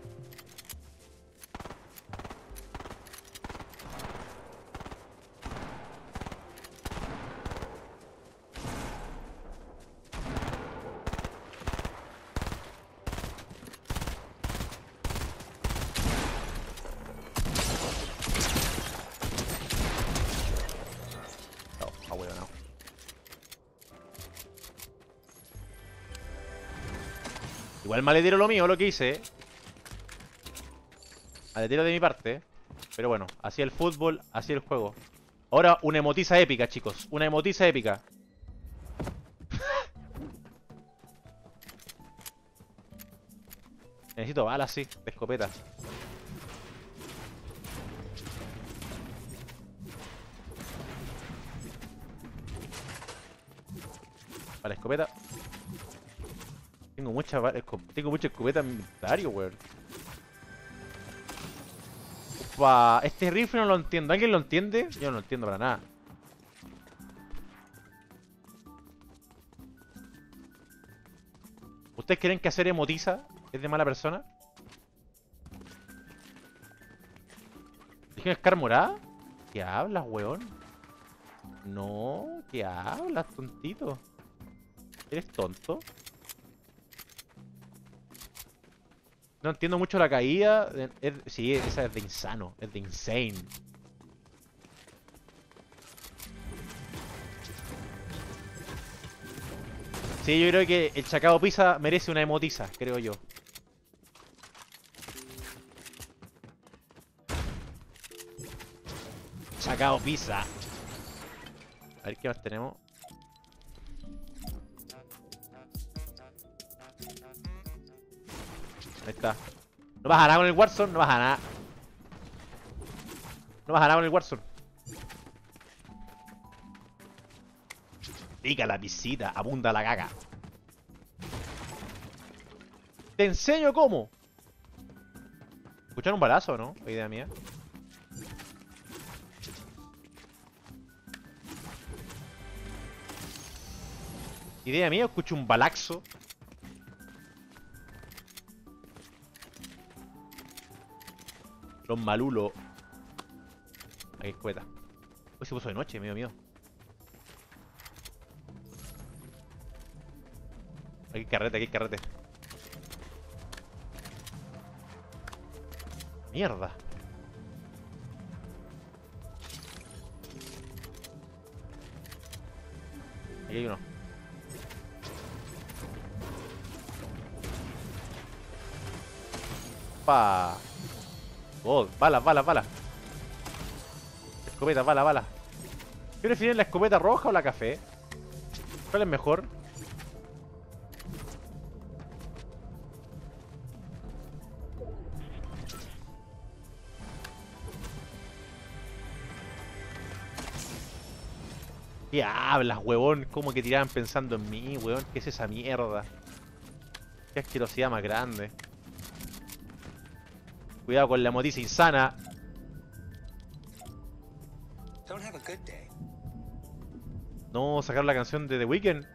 Igual maletero lo mío, lo que hice. Maletero de mi parte. Pero bueno, así el fútbol, así el juego. Ahora una emotiza épica, chicos. Una emotiza épica. Necesito balas, sí, de escopeta. Vale, escopeta. Tengo mucha escopeta en mi inventario, weón. Upa, este rifle no lo entiendo. ¿Alguien lo entiende? Yo no lo entiendo para nada. ¿Ustedes creen que hacer emotiza es de mala persona? ¿Dije Scar morada? ¿Qué hablas, weón? No, ¿qué hablas, tontito? ¿Eres tonto? No entiendo mucho la caída. Sí, esa es de insano. Es de insane. Sí, yo creo que el Chacao Pizza merece una emotiza, creo yo. Chacao Pizza. A ver qué más tenemos. Ahí está. No vas a nada con el Warzone, no vas a nada. No vas a nada con el Warzone. Pica la pisita, apunta la caca. Te enseño cómo. ¿Escucharon un balazo, no? Idea mía. Idea mía, escucho un balaxo. Los malulos. Aquí escueta. Hoy se puso de noche, medio mío. Aquí hay carrete, aquí hay carrete. Mierda. Aquí hay uno. Pa. Oh, balas, balas, balas. Escopeta, bala, bala. ¿Qué prefieren, la escopeta roja o la café? ¿Cuál es mejor? ¿Qué hablas, huevón? ¿Cómo que tiraban pensando en mí, huevón? ¿Qué es esa mierda? Qué asquerosidad más grande. Cuidado con la motiza insana. No, sacar la canción de The Weeknd.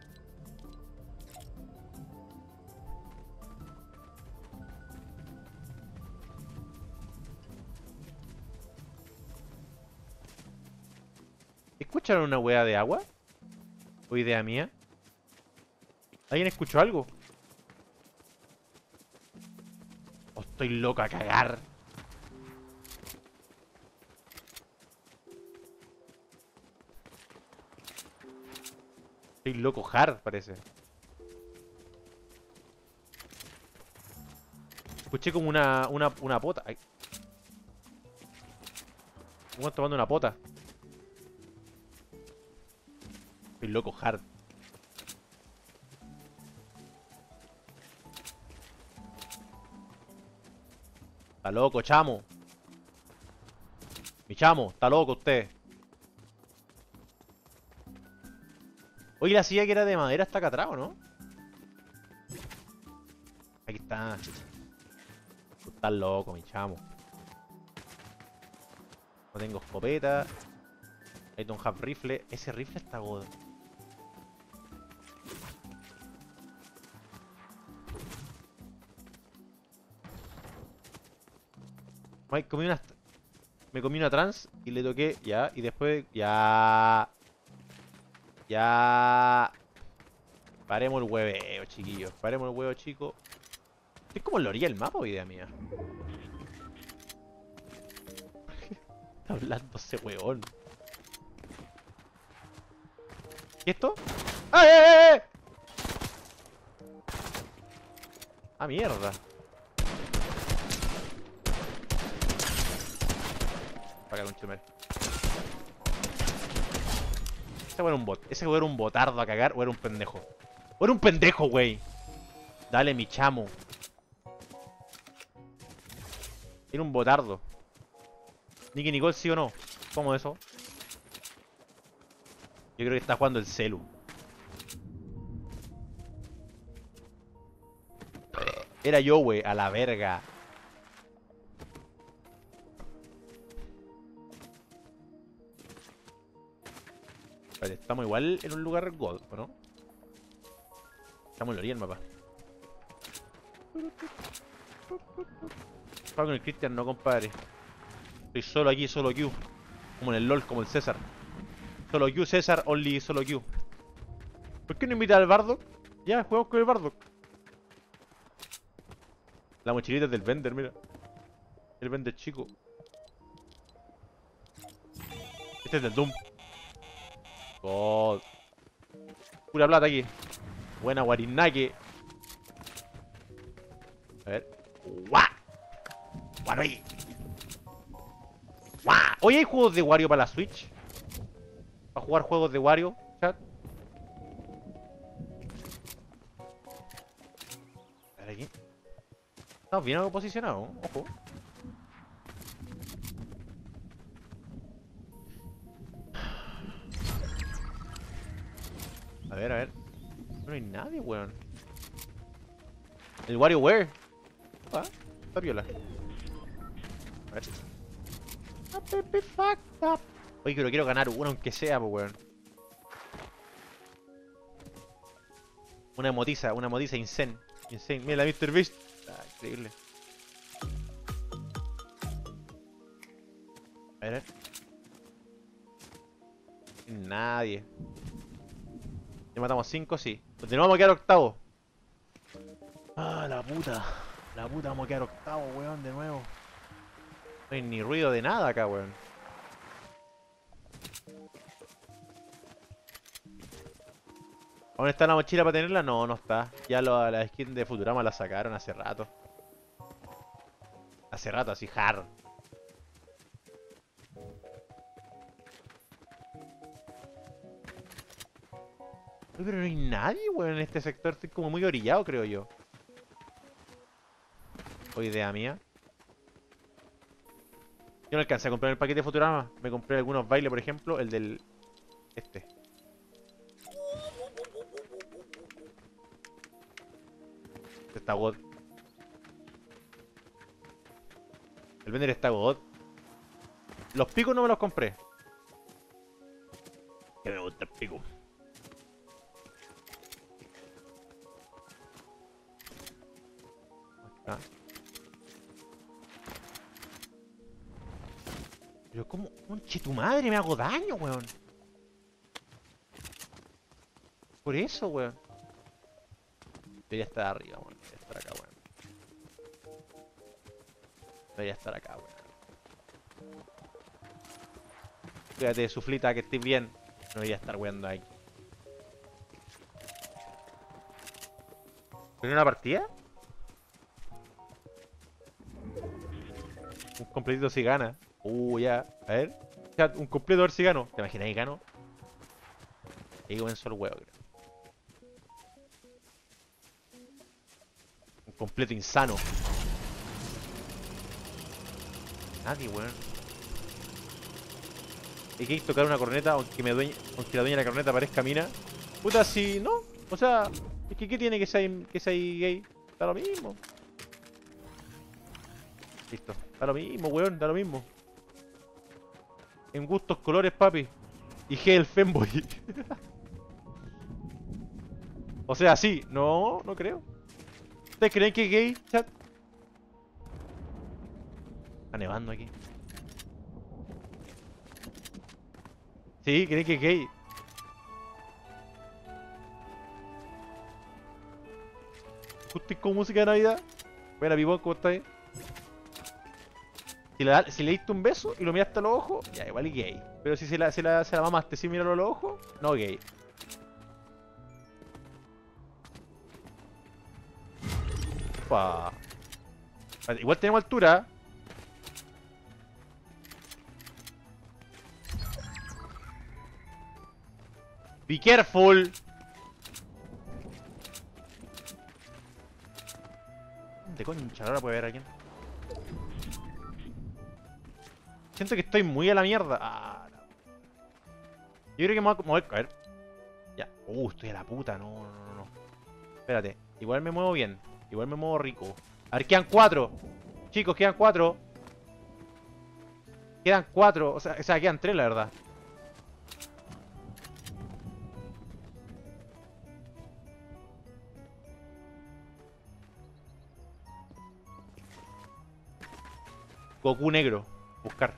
¿Escucharon una wea de agua? ¿O idea mía? ¿Alguien escuchó algo? ¿O estoy loco a cagar? Estoy loco hard, parece. Escuché como una pota. Ay. Estamos tomando una pota. Estoy loco hard. Está loco, chamo. Mi chamo, está loco usted. Oye, la silla que era de madera está acá atrás, ¿o no? Aquí está. Tú estás loco, mi chamo. No tengo escopeta. I don't have rifle. Ese rifle está god. Me comí una trans y le toqué. Ya. Y después. Ya. Ya. Paremos el hueveo, chiquillos. Paremos el huevo, chico. Es como en la orilla del mapa, o idea mía. Está hablando ese huevón. ¿Y esto? ¡Ah, ¡Ah, mierda! Para acá, conchetumare. Ese weón era un bot. Ese weón era un botardo a cagar o era un pendejo. O era un pendejo, wey. Dale, mi chamo. Era un botardo. Nicky Nicole, ¿sí o no? ¿Cómo eso? Yo creo que está jugando el celu. Era yo, wey, a la verga. Vale, estamos igual en un lugar gold, ¿o no? Estamos en la orilla del mapa. Con el Christian, no, compadre. Estoy solo aquí, solo Q. Como en el LOL, como el César. Solo Q, César, only solo Q. ¿Por qué no invita al Bardock? Ya, jugamos con el Bardock. La mochilita es del vender, mira. El vender chico. Este es del Doom. God. Pura plata aquí. Buena Warinake. A ver. ¡Guau! ¡Wario! ¡Guau! Hoy hay juegos de Wario para la Switch. Para jugar juegos de Wario, chat. A ver aquí. Estamos bien posicionados, ojo. A ver, a ver. No hay nadie, weón. El WarioWare. Ah, está piola. A ver. Oye, pero quiero ganar uno aunque sea, pues, weón. Una motiza insane. Insane. Mira la Mr. Beast. Ah, increíble. A ver. Nadie. Ya matamos 5, sí. De nuevo vamos a quedar octavo. Ah, la puta. La puta, vamos a quedar octavo, weón, de nuevo. No hay ni ruido de nada acá, weón. ¿Dónde está la mochila para tenerla? No, no está. Ya la skin de Futurama la sacaron hace rato. Hace rato, así, hard. Uy, pero no hay nadie, weón, en este sector. Estoy como muy orillado, creo yo. O idea mía. Yo no alcancé a comprar el paquete de Futurama. Me compré algunos bailes, por ejemplo. El del... Este está God. El vender está God. Los picos no me los compré. Que me gusta el pico. Ah. Pero como... Conche tu madre, me hago daño, weón. Por eso, weón. Debería estar arriba, weón. Debería estar acá, weón. Debería estar acá, weón. Cuídate de su flita, que estés bien. No debería estar weando ahí. ¿Tiene una partida? Un completito si gana. Ya. A ver. Chat, un completo a ver si gano. ¿Te imaginas que gano? Ahí comenzó el huevo, creo. Un completo insano. Nadie, weón. Hay que tocar una corneta aunque la dueña de la corneta parezca mina. Puta, si no. O sea, es que ¿qué tiene que ser gay? Da lo mismo. Listo. Da lo mismo, weón. Da lo mismo. En gustos, colores, papi. Y G el femboy. O sea, sí. No, no creo. ¿Ustedes creen que es gay, chat? Está nevando aquí. Sí, creen que es gay. Justo con música de Navidad. Buena, Pibón, ¿cómo estás? Si le diste un beso y lo miraste a los ojos, ya, igual es gay. Pero si se la mamaste sin mirarlo a los ojos, no gay. Ufa. Igual tenemos altura. Be careful. De concha, ahora puede ver a alguien. Siento que estoy muy a la mierda. Yo creo que me voy a mover. A ver. Ya. Estoy a la puta. No. Espérate. Igual me muevo bien. Igual me muevo rico. A ver, quedan 4. Chicos, quedan 4. Quedan 4. O sea, quedan 3, la verdad. Goku negro. Buscar.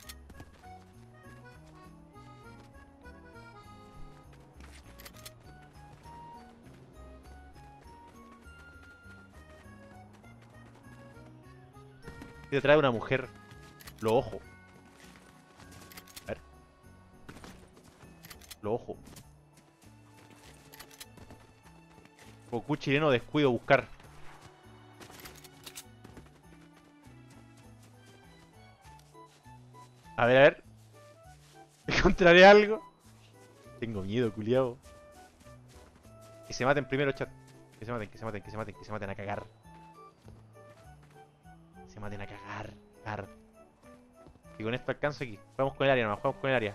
Y te trae una mujer. Los ojos. A ver. Los ojos. Goku chileno descuido buscar. A ver, a ver. ¿Encontraré algo? Tengo miedo, culiao. Que se maten primero, chat. Que se maten, que se maten, que se maten, que se maten a cagar. Que se maten a cagar. Cagar. Y con esto alcanzo aquí. Jugamos con el área nomás, jugamos con el área.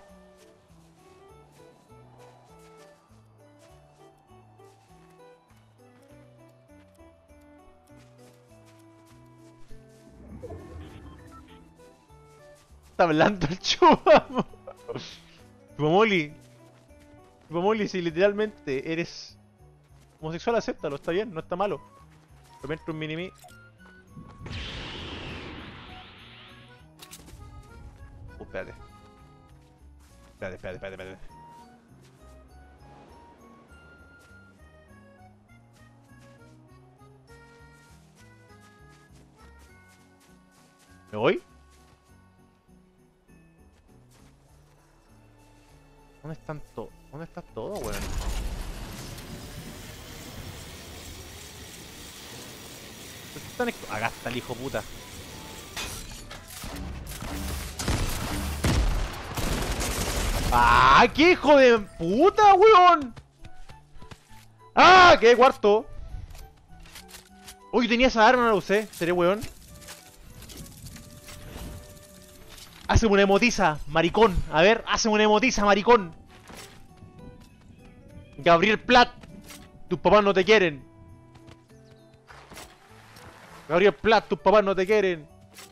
Está hablando el Chupamo. Chupamoli. Chupamoli, si literalmente eres homosexual, acéptalo, está bien, no está malo. Pero un mini-me. Espérate. Espérate, espérate, espérate, espérate. ¿Me voy? ¿Dónde están todos? ¿Dónde está todo, weón? Acá está el hijo puta. ¡Ah! ¡Qué hijo de puta, weón! ¡Ah! ¡Qué cuarto! Uy, tenía esa arma, no la usé. Seré weón. Hazme una emotiza, maricón. A ver, hazme una emotiza, maricón. Gabriel Platt. Tus papás no te quieren. Gabriel Platt, tus papás no te quieren.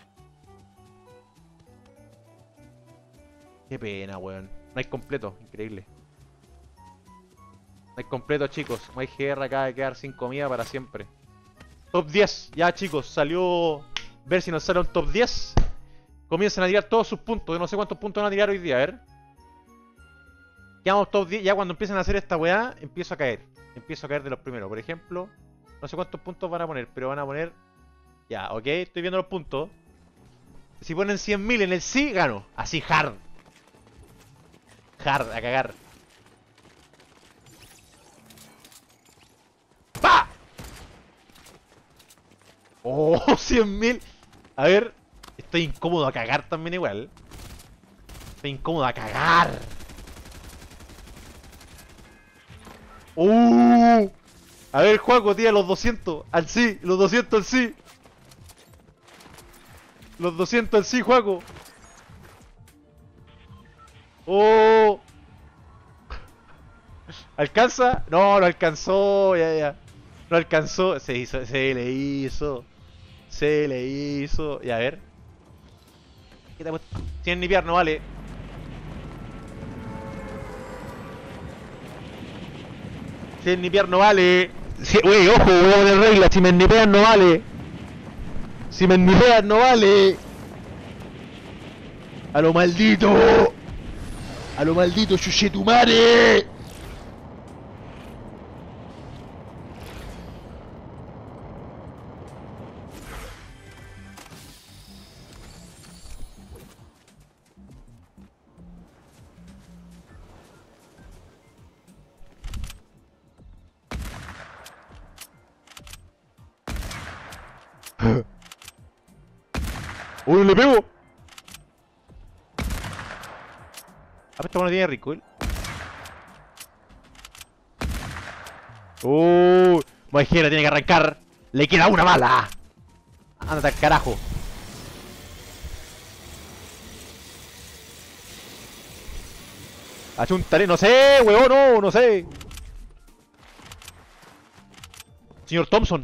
Qué pena, weón. No hay completo, increíble. No hay completo, chicos. No hay GR, acaba de quedar sin comida para siempre. Top 10. Ya, chicos, salió... Ver si nos sale un top 10. Comiencen a tirar todos sus puntos. Yo no sé cuántos puntos van a tirar hoy día, a ver. Quedamos top 10. Ya cuando empiecen a hacer esta weá, empiezo a caer. Empiezo a caer de los primeros. Por ejemplo, no sé cuántos puntos van a poner, pero van a poner... Ya, ok, estoy viendo los puntos. Si ponen 100.000 en el sí, gano. Así, hard. Hard, a cagar. ¡Pa! Oh, 100.000. A ver, estoy incómodo a cagar también igual. Estoy incómodo a cagar. A ver, Juaco, tira los 200 al sí, los 200 al sí. Los 200 al sí, Juaco. ¡Oh! ¿Alcanza? No, no alcanzó, ya, ya. No alcanzó, se hizo, se le hizo. Se le hizo. Y a ver. ¿Qué te ha puesto? 100 nipear no vale. 100 nipear no vale. Wey, ojo, voy a poner regla. Si me nipean no vale. Si me nipean no vale. A lo maldito. A lo maldito, chuchetumare. ¡Uy, le pego! Ah, esta no tiene recoil. Majera tiene que arrancar. Le queda una bala. Ándate al carajo. Achuntale, no sé, weón, no, no sé. Señor Thompson.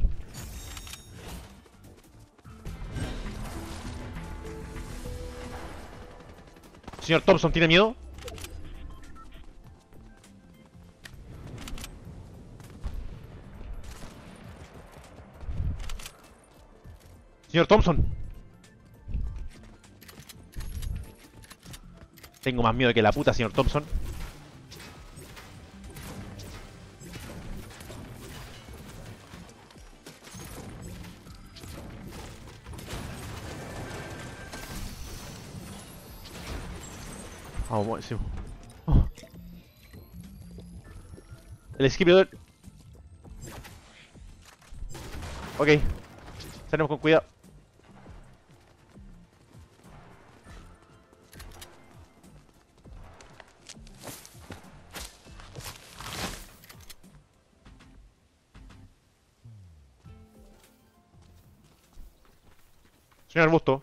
Señor Thompson, ¿tiene miedo? Señor Thompson. Tengo más miedo que la puta, señor Thompson. Vamos, buenísimo. Oh. El skip. Ok. Salimos con cuidado. Señor arbusto.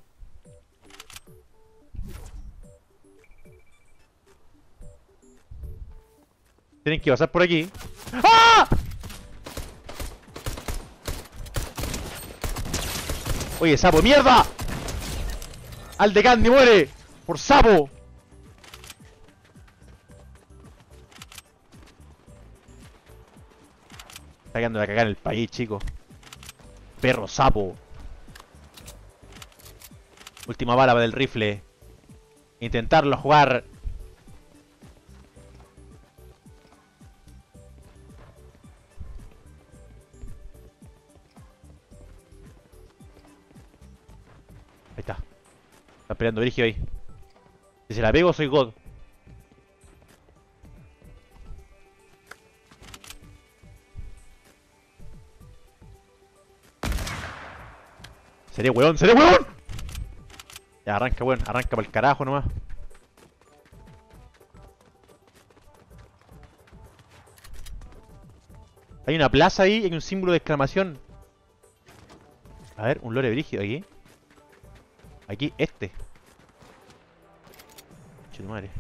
Tienen que pasar por aquí. ¡Ah! Oye, sapo, ¡mierda! ¡Aldecandi muere! ¡Por sapo! Está quedando la cagada en el país, chicos. Perro sapo. Última bala del rifle. Intentarlo jugar. Ahí está. Está peleando brígido ahí. Si se la pego, soy God. ¡Seré weón! ¡Seré weón! Ya, arranca, weón. Arranca para el carajo nomás. Hay una plaza ahí y hay un símbolo de exclamación. A ver, un lore brígido aquí. Aquí, este. Che tu madre.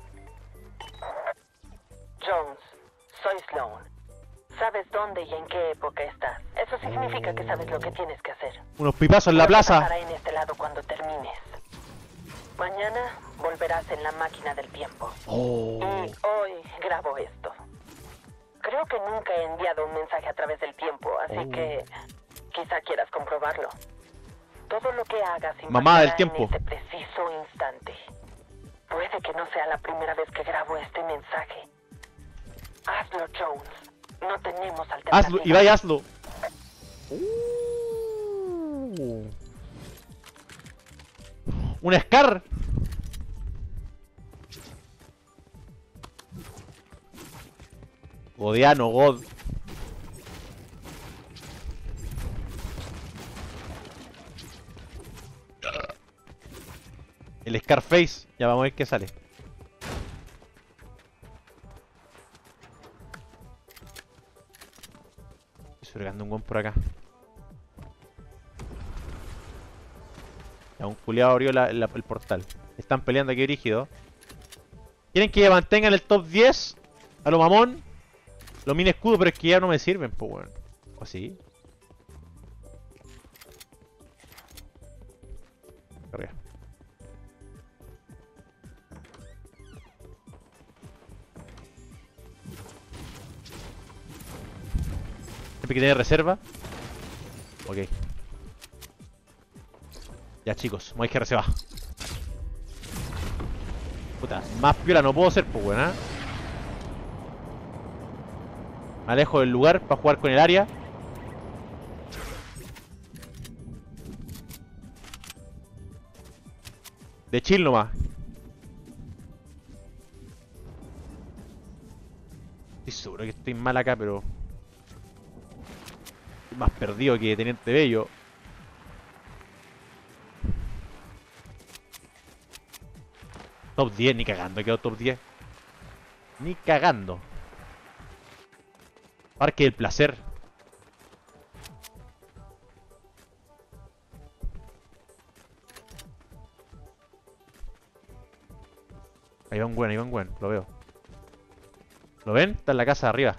Jones, soy Sloan. Sabes dónde y en qué época estás. Eso significa que sabes lo que tienes que hacer. Unos pipazos en la plaza. Estará en este lado cuando termines. Mañana volverás en la máquina del tiempo. Oh. Y hoy grabo esto. Creo que nunca he enviado un mensaje a través del tiempo, así que quizá quieras comprobarlo. Todo lo que hagas Mamá del impactará tiempo. en este preciso instante. Puede que no sea la primera vez que grabo este mensaje. Hazlo, Jones. No tenemos alternativa. Hazlo, y vaya, hazlo. Un Scar. Godiano, God. El Scarface. Ya vamos a ver qué sale. Estoy surgando un buen por acá. Ya, un culiado abrió el portal. Están peleando aquí rígido. ¿Quieren que mantengan el top 10? A lo mamón. Los mini escudos, pero es que ya no me sirven, pues bueno. ¿O sí? Carga. Siempre que tener reserva. Ok. Ya, chicos, vamos a que reserva. Puta, más piola no puedo ser, pues bueno, ¿eh? Me alejo del lugar para jugar con el área. De chill nomás. Estoy seguro que estoy mal acá, pero... Estoy más perdido que Teniente Bello. Top 10, ni cagando, quedó top 10. Ni cagando. Parque del placer. Ahí va un buen, lo veo. ¿Lo ven? Está en la casa de arriba.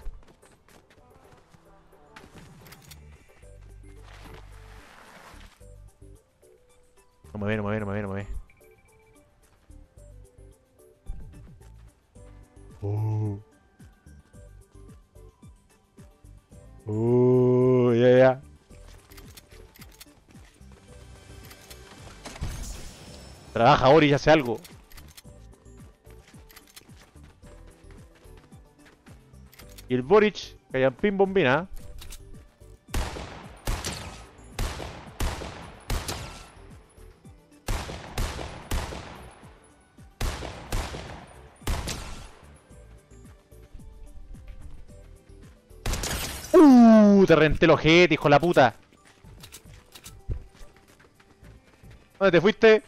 No me ve, no me ve, no me ve, no me ve. Ya, ya. Trabaja Ori y hace algo. Y el Boric, Callampín bombina. Te renté el ojete, hijo de la puta. ¿Dónde te fuiste?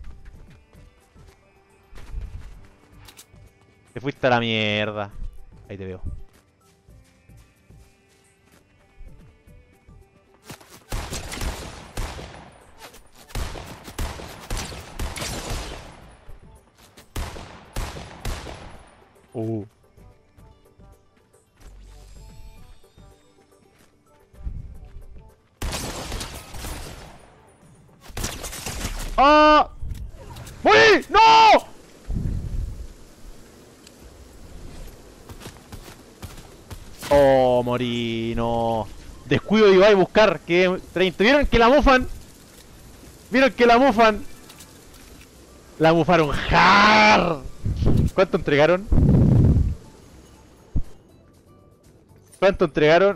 Te fuiste a la mierda. Ahí te veo. Uh. ¡Ah! ¡Morí! ¡No! Oh, morí, no. Descuido de Ibai buscar que 30. ¿Vieron que la mufan? ¿Vieron que la mufan? La mufaron hard. ¿Cuánto entregaron? ¿Cuánto entregaron?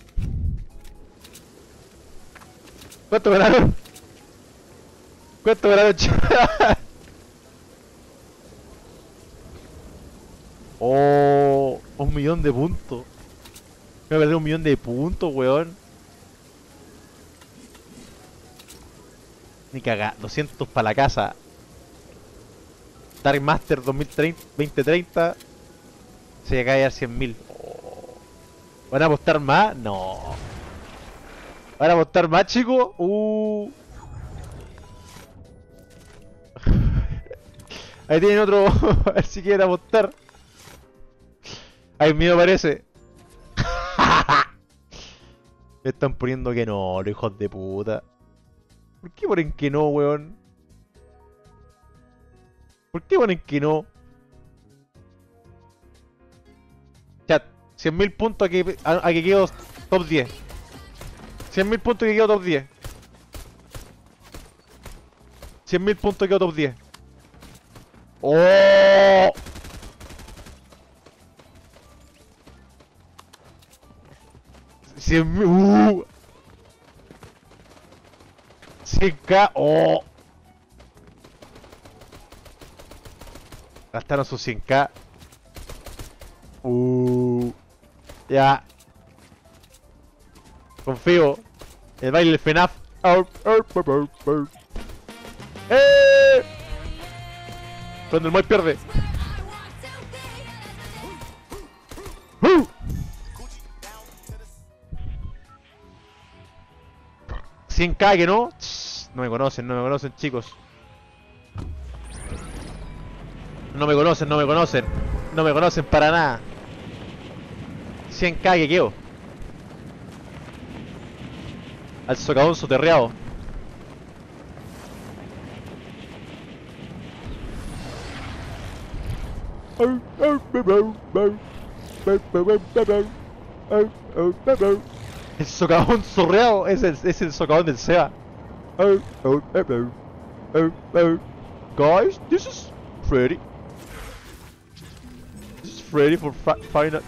¿Cuánto ganaron? ¿Cuánto ganaron? Oh, 1.000.000 de puntos. Me voy a perder 1.000.000 de puntos, weón. Ni caga, 200 para la casa. Dark Master 2030 se cae a 100.000. Oh. ¿Van a apostar más? No. ¿Van a apostar más, chicos? Ahí tienen otro. A ver si quieren apostar. Ay, mío parece. Me están poniendo que no, los hijos de puta. ¿Por qué ponen que no, weón? ¿Por qué ponen que no? Chat, 100.000 puntos a que quedo top 10. 100.000 puntos que quedo top 10. 100.000 puntos que quedo top 10. ¡Oh! ¡100.000! 100k. ¡Oh! Gastaron sus 100k. Ya. Confío. El baile del FNAF. Cuando el Moy pierde. 100k que no. No me conocen, chicos. No me conocen. No me conocen para nada. 100k que quedo. Al socavón soterreado. El socavón sorreado es el socavón del Seba. Guys, this is Freddy. This is Freddy for final.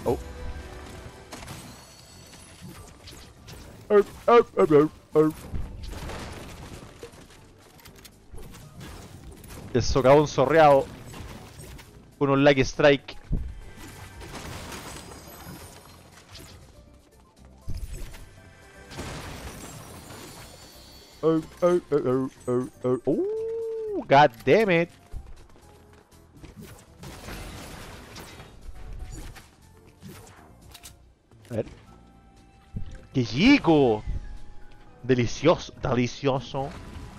El socavón sorreado con un Lucky Strike. God damn it. A ver. ¡Qué rico! Delicioso, delicioso.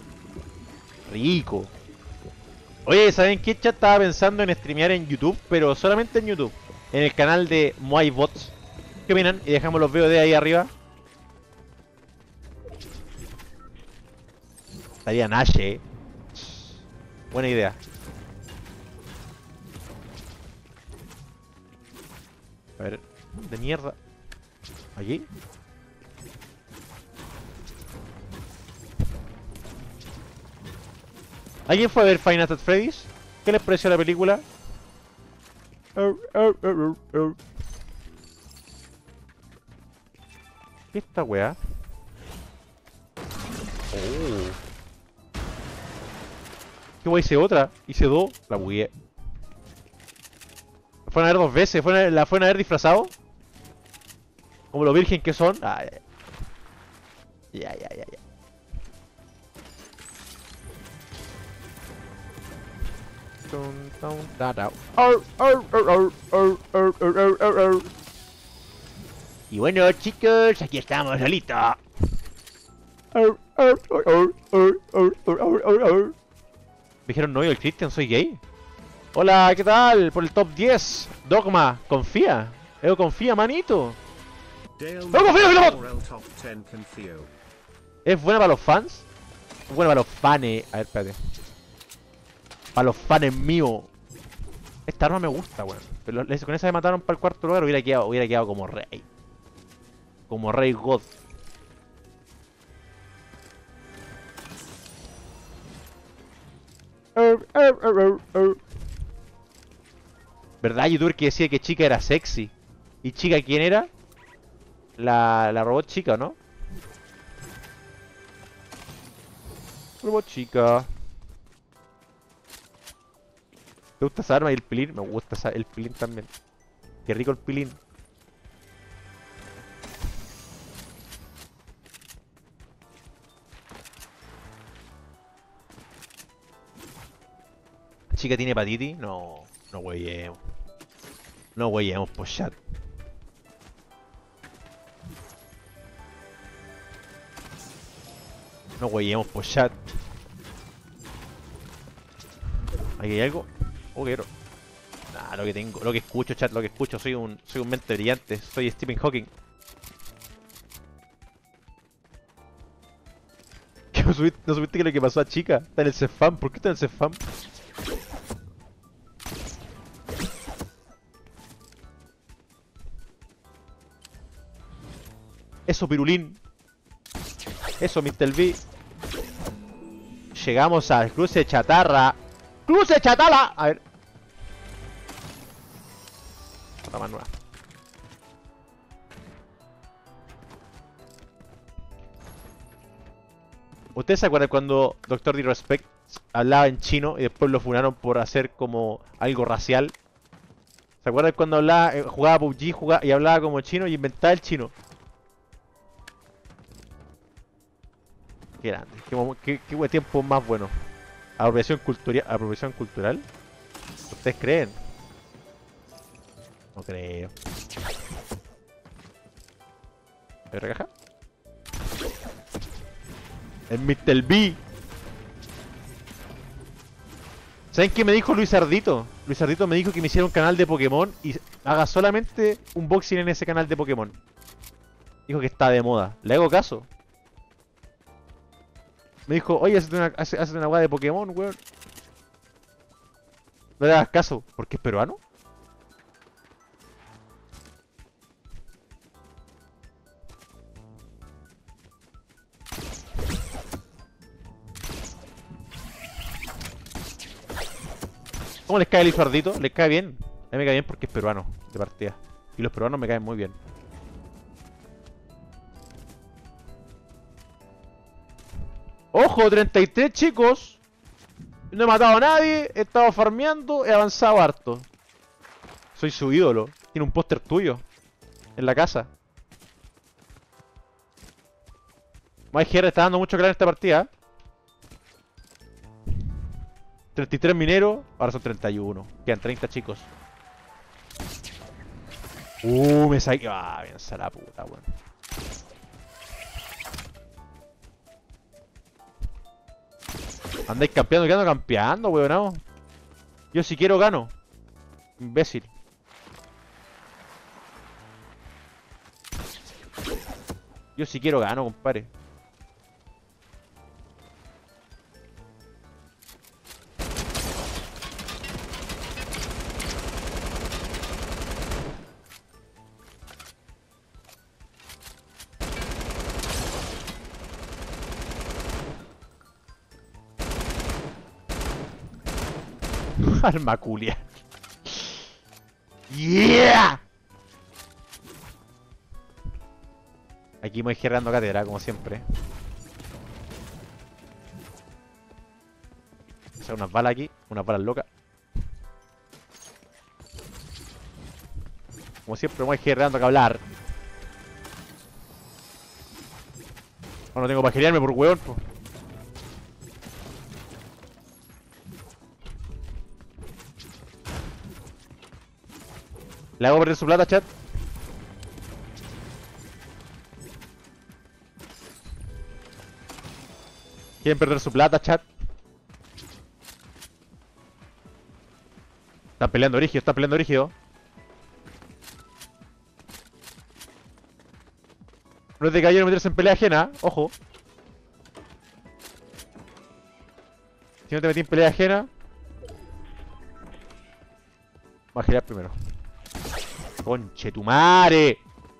Rico. Oye, ¿saben qué? Chat, estaba pensando en streamear en YouTube, pero solamente en YouTube. En el canal de Moai Bots. ¿Qué opinan? Y dejamos los VOD ahí arriba. Estaría Nash, Buena idea. A ver, de mierda. ¿Aquí? ¿Alguien fue a ver Five Nights at Freddy's? ¿Qué les pareció la película? ¿Qué es esta weá? ¿Qué weá? Hice otra, hice dos, la bugué. La fueron a ver dos veces, la fueron a ver disfrazado. Como lo virgen que son. Ya. Y bueno, chicos, aquí estamos, solitos. Me dijeron, no, yo el Christian, soy gay. Hola, ¿qué tal? Por el top 10. Dogma, confía. Eo, confía, manito. ¡No confío! ¿Es buena para los fans? Es buena para los fans. A ver, espérate. Para los fans míos. Esta arma me gusta, weón. Pero con esa me mataron para el cuarto lugar. Hubiera quedado como rey. Como rey God. ¿Verdad, youtuber que decía que chica era sexy? ¿Y chica quién era? La robot chica, ¿no? Robot chica. ¿Te gusta esa arma y el pilín? Me gusta el pilín también. Qué rico el pilín. ¿La chica tiene hepatitis? No, no hueyemos. No hueyemos, por chat. No hueyemos, por chat. ¿Aquí hay algo? Oh, quiero. Nah, lo que tengo, lo que escucho, chat, lo que escucho, soy un mente brillante, soy Stephen Hawking. ¿Qué no supiste que lo que pasó a chica? Está en el CFAM, ¿por qué está en el CFAM? Eso, pirulín. Eso, Mr. V. Llegamos al cruce chatarra. ¡Cruce chatarra! A ver. Otra más nueva. ¿Ustedes se acuerdan cuando Dr. D-Respect hablaba en chino y después lo funaron por hacer como algo racial? ¿Se acuerdan cuando hablaba, jugaba PUBG y hablaba como chino y inventaba el chino? Qué grande, qué buen tiempo más bueno. Apropiación cultural. ¿Ustedes creen? No creo. ¿Me recaja? El Mr. B. ¿Saben qué me dijo Luis Ardito? Luis Ardito me dijo que me hiciera un canal de Pokémon y haga solamente unboxing en ese canal de Pokémon. Dijo que está de moda. ¿Le hago caso? Me dijo, oye, hazte una weá de Pokémon, weón. No le hagas caso, porque es peruano. ¿Cómo les cae el Ardito? ¿Les cae bien? A mí me cae bien porque es peruano, de partida. Y los peruanos me caen muy bien. ¡Ojo! 33, chicos. No he matado a nadie, he estado farmeando, he avanzado harto. Soy su ídolo. Tiene un póster tuyo en la casa. MyGR está dando mucho claro en esta partida. 33 mineros, ahora son 31. Quedan 30, chicos. Me saqué. Ah, bien, se la puta, weón. Andáis campeando, ¿qué ando campeando, weón? Yo si quiero gano. Imbécil. Yo si quiero gano, compadre. Arma culia. ¡Yeah! Aquí me voy gerando cátedra, como siempre. Voy a hacer unas balas aquí, unas balas locas. Como siempre me voy gerando que hablar. No tengo para gerearme por hueón, po. Le hago perder su plata, chat. ¿Quieren perder su plata, chat? Están peleando rígido, están peleando rígido. No es de caballero meterse en pelea ajena, ojo. Si no te metí en pelea ajena, va a girar primero. ¡Conche tu madre!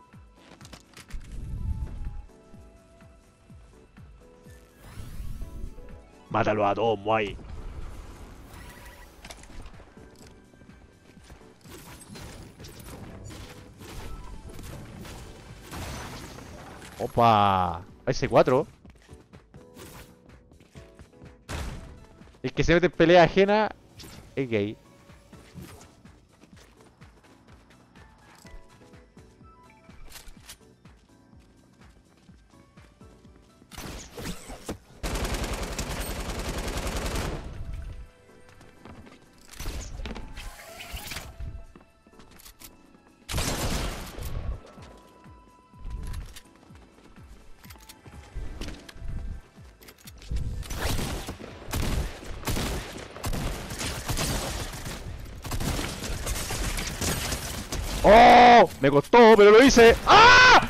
Mátalo a todos, Muay. Opa. Hay C4. El que se mete en pelea ajena es gay. ¡Oh! Me costó, pero lo hice. ¡Ah!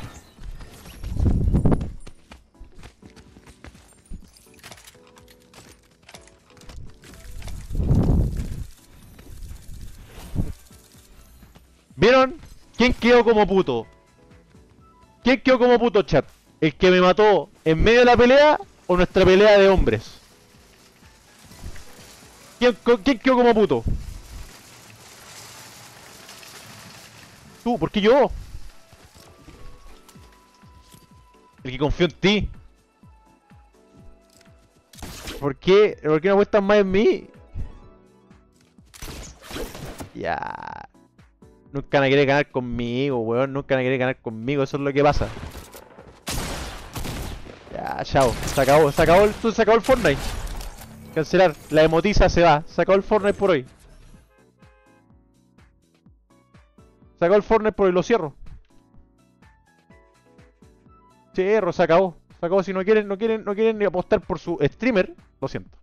¿Vieron? ¿Quién quedó como puto? ¿Quién quedó como puto, chat? ¿El que me mató en medio de la pelea o nuestra pelea de hombres? ¿Quién quedó como puto? Tú, ¿por qué yo? El que confió en ti. ¿Por qué no apuestas más en mí? Ya. Nunca van a querer ganar conmigo, weón. Nunca van a querer ganar conmigo. Eso es lo que pasa. Ya, chao. Se acabó el Fortnite. Cancelar. La emotiza se va. Se acabó el Fortnite por hoy. Se acabó el Fortnite por hoy. Lo cierro. Cierro, se acabó. Se acabó. Si no quieren ni apostar por su streamer, lo siento.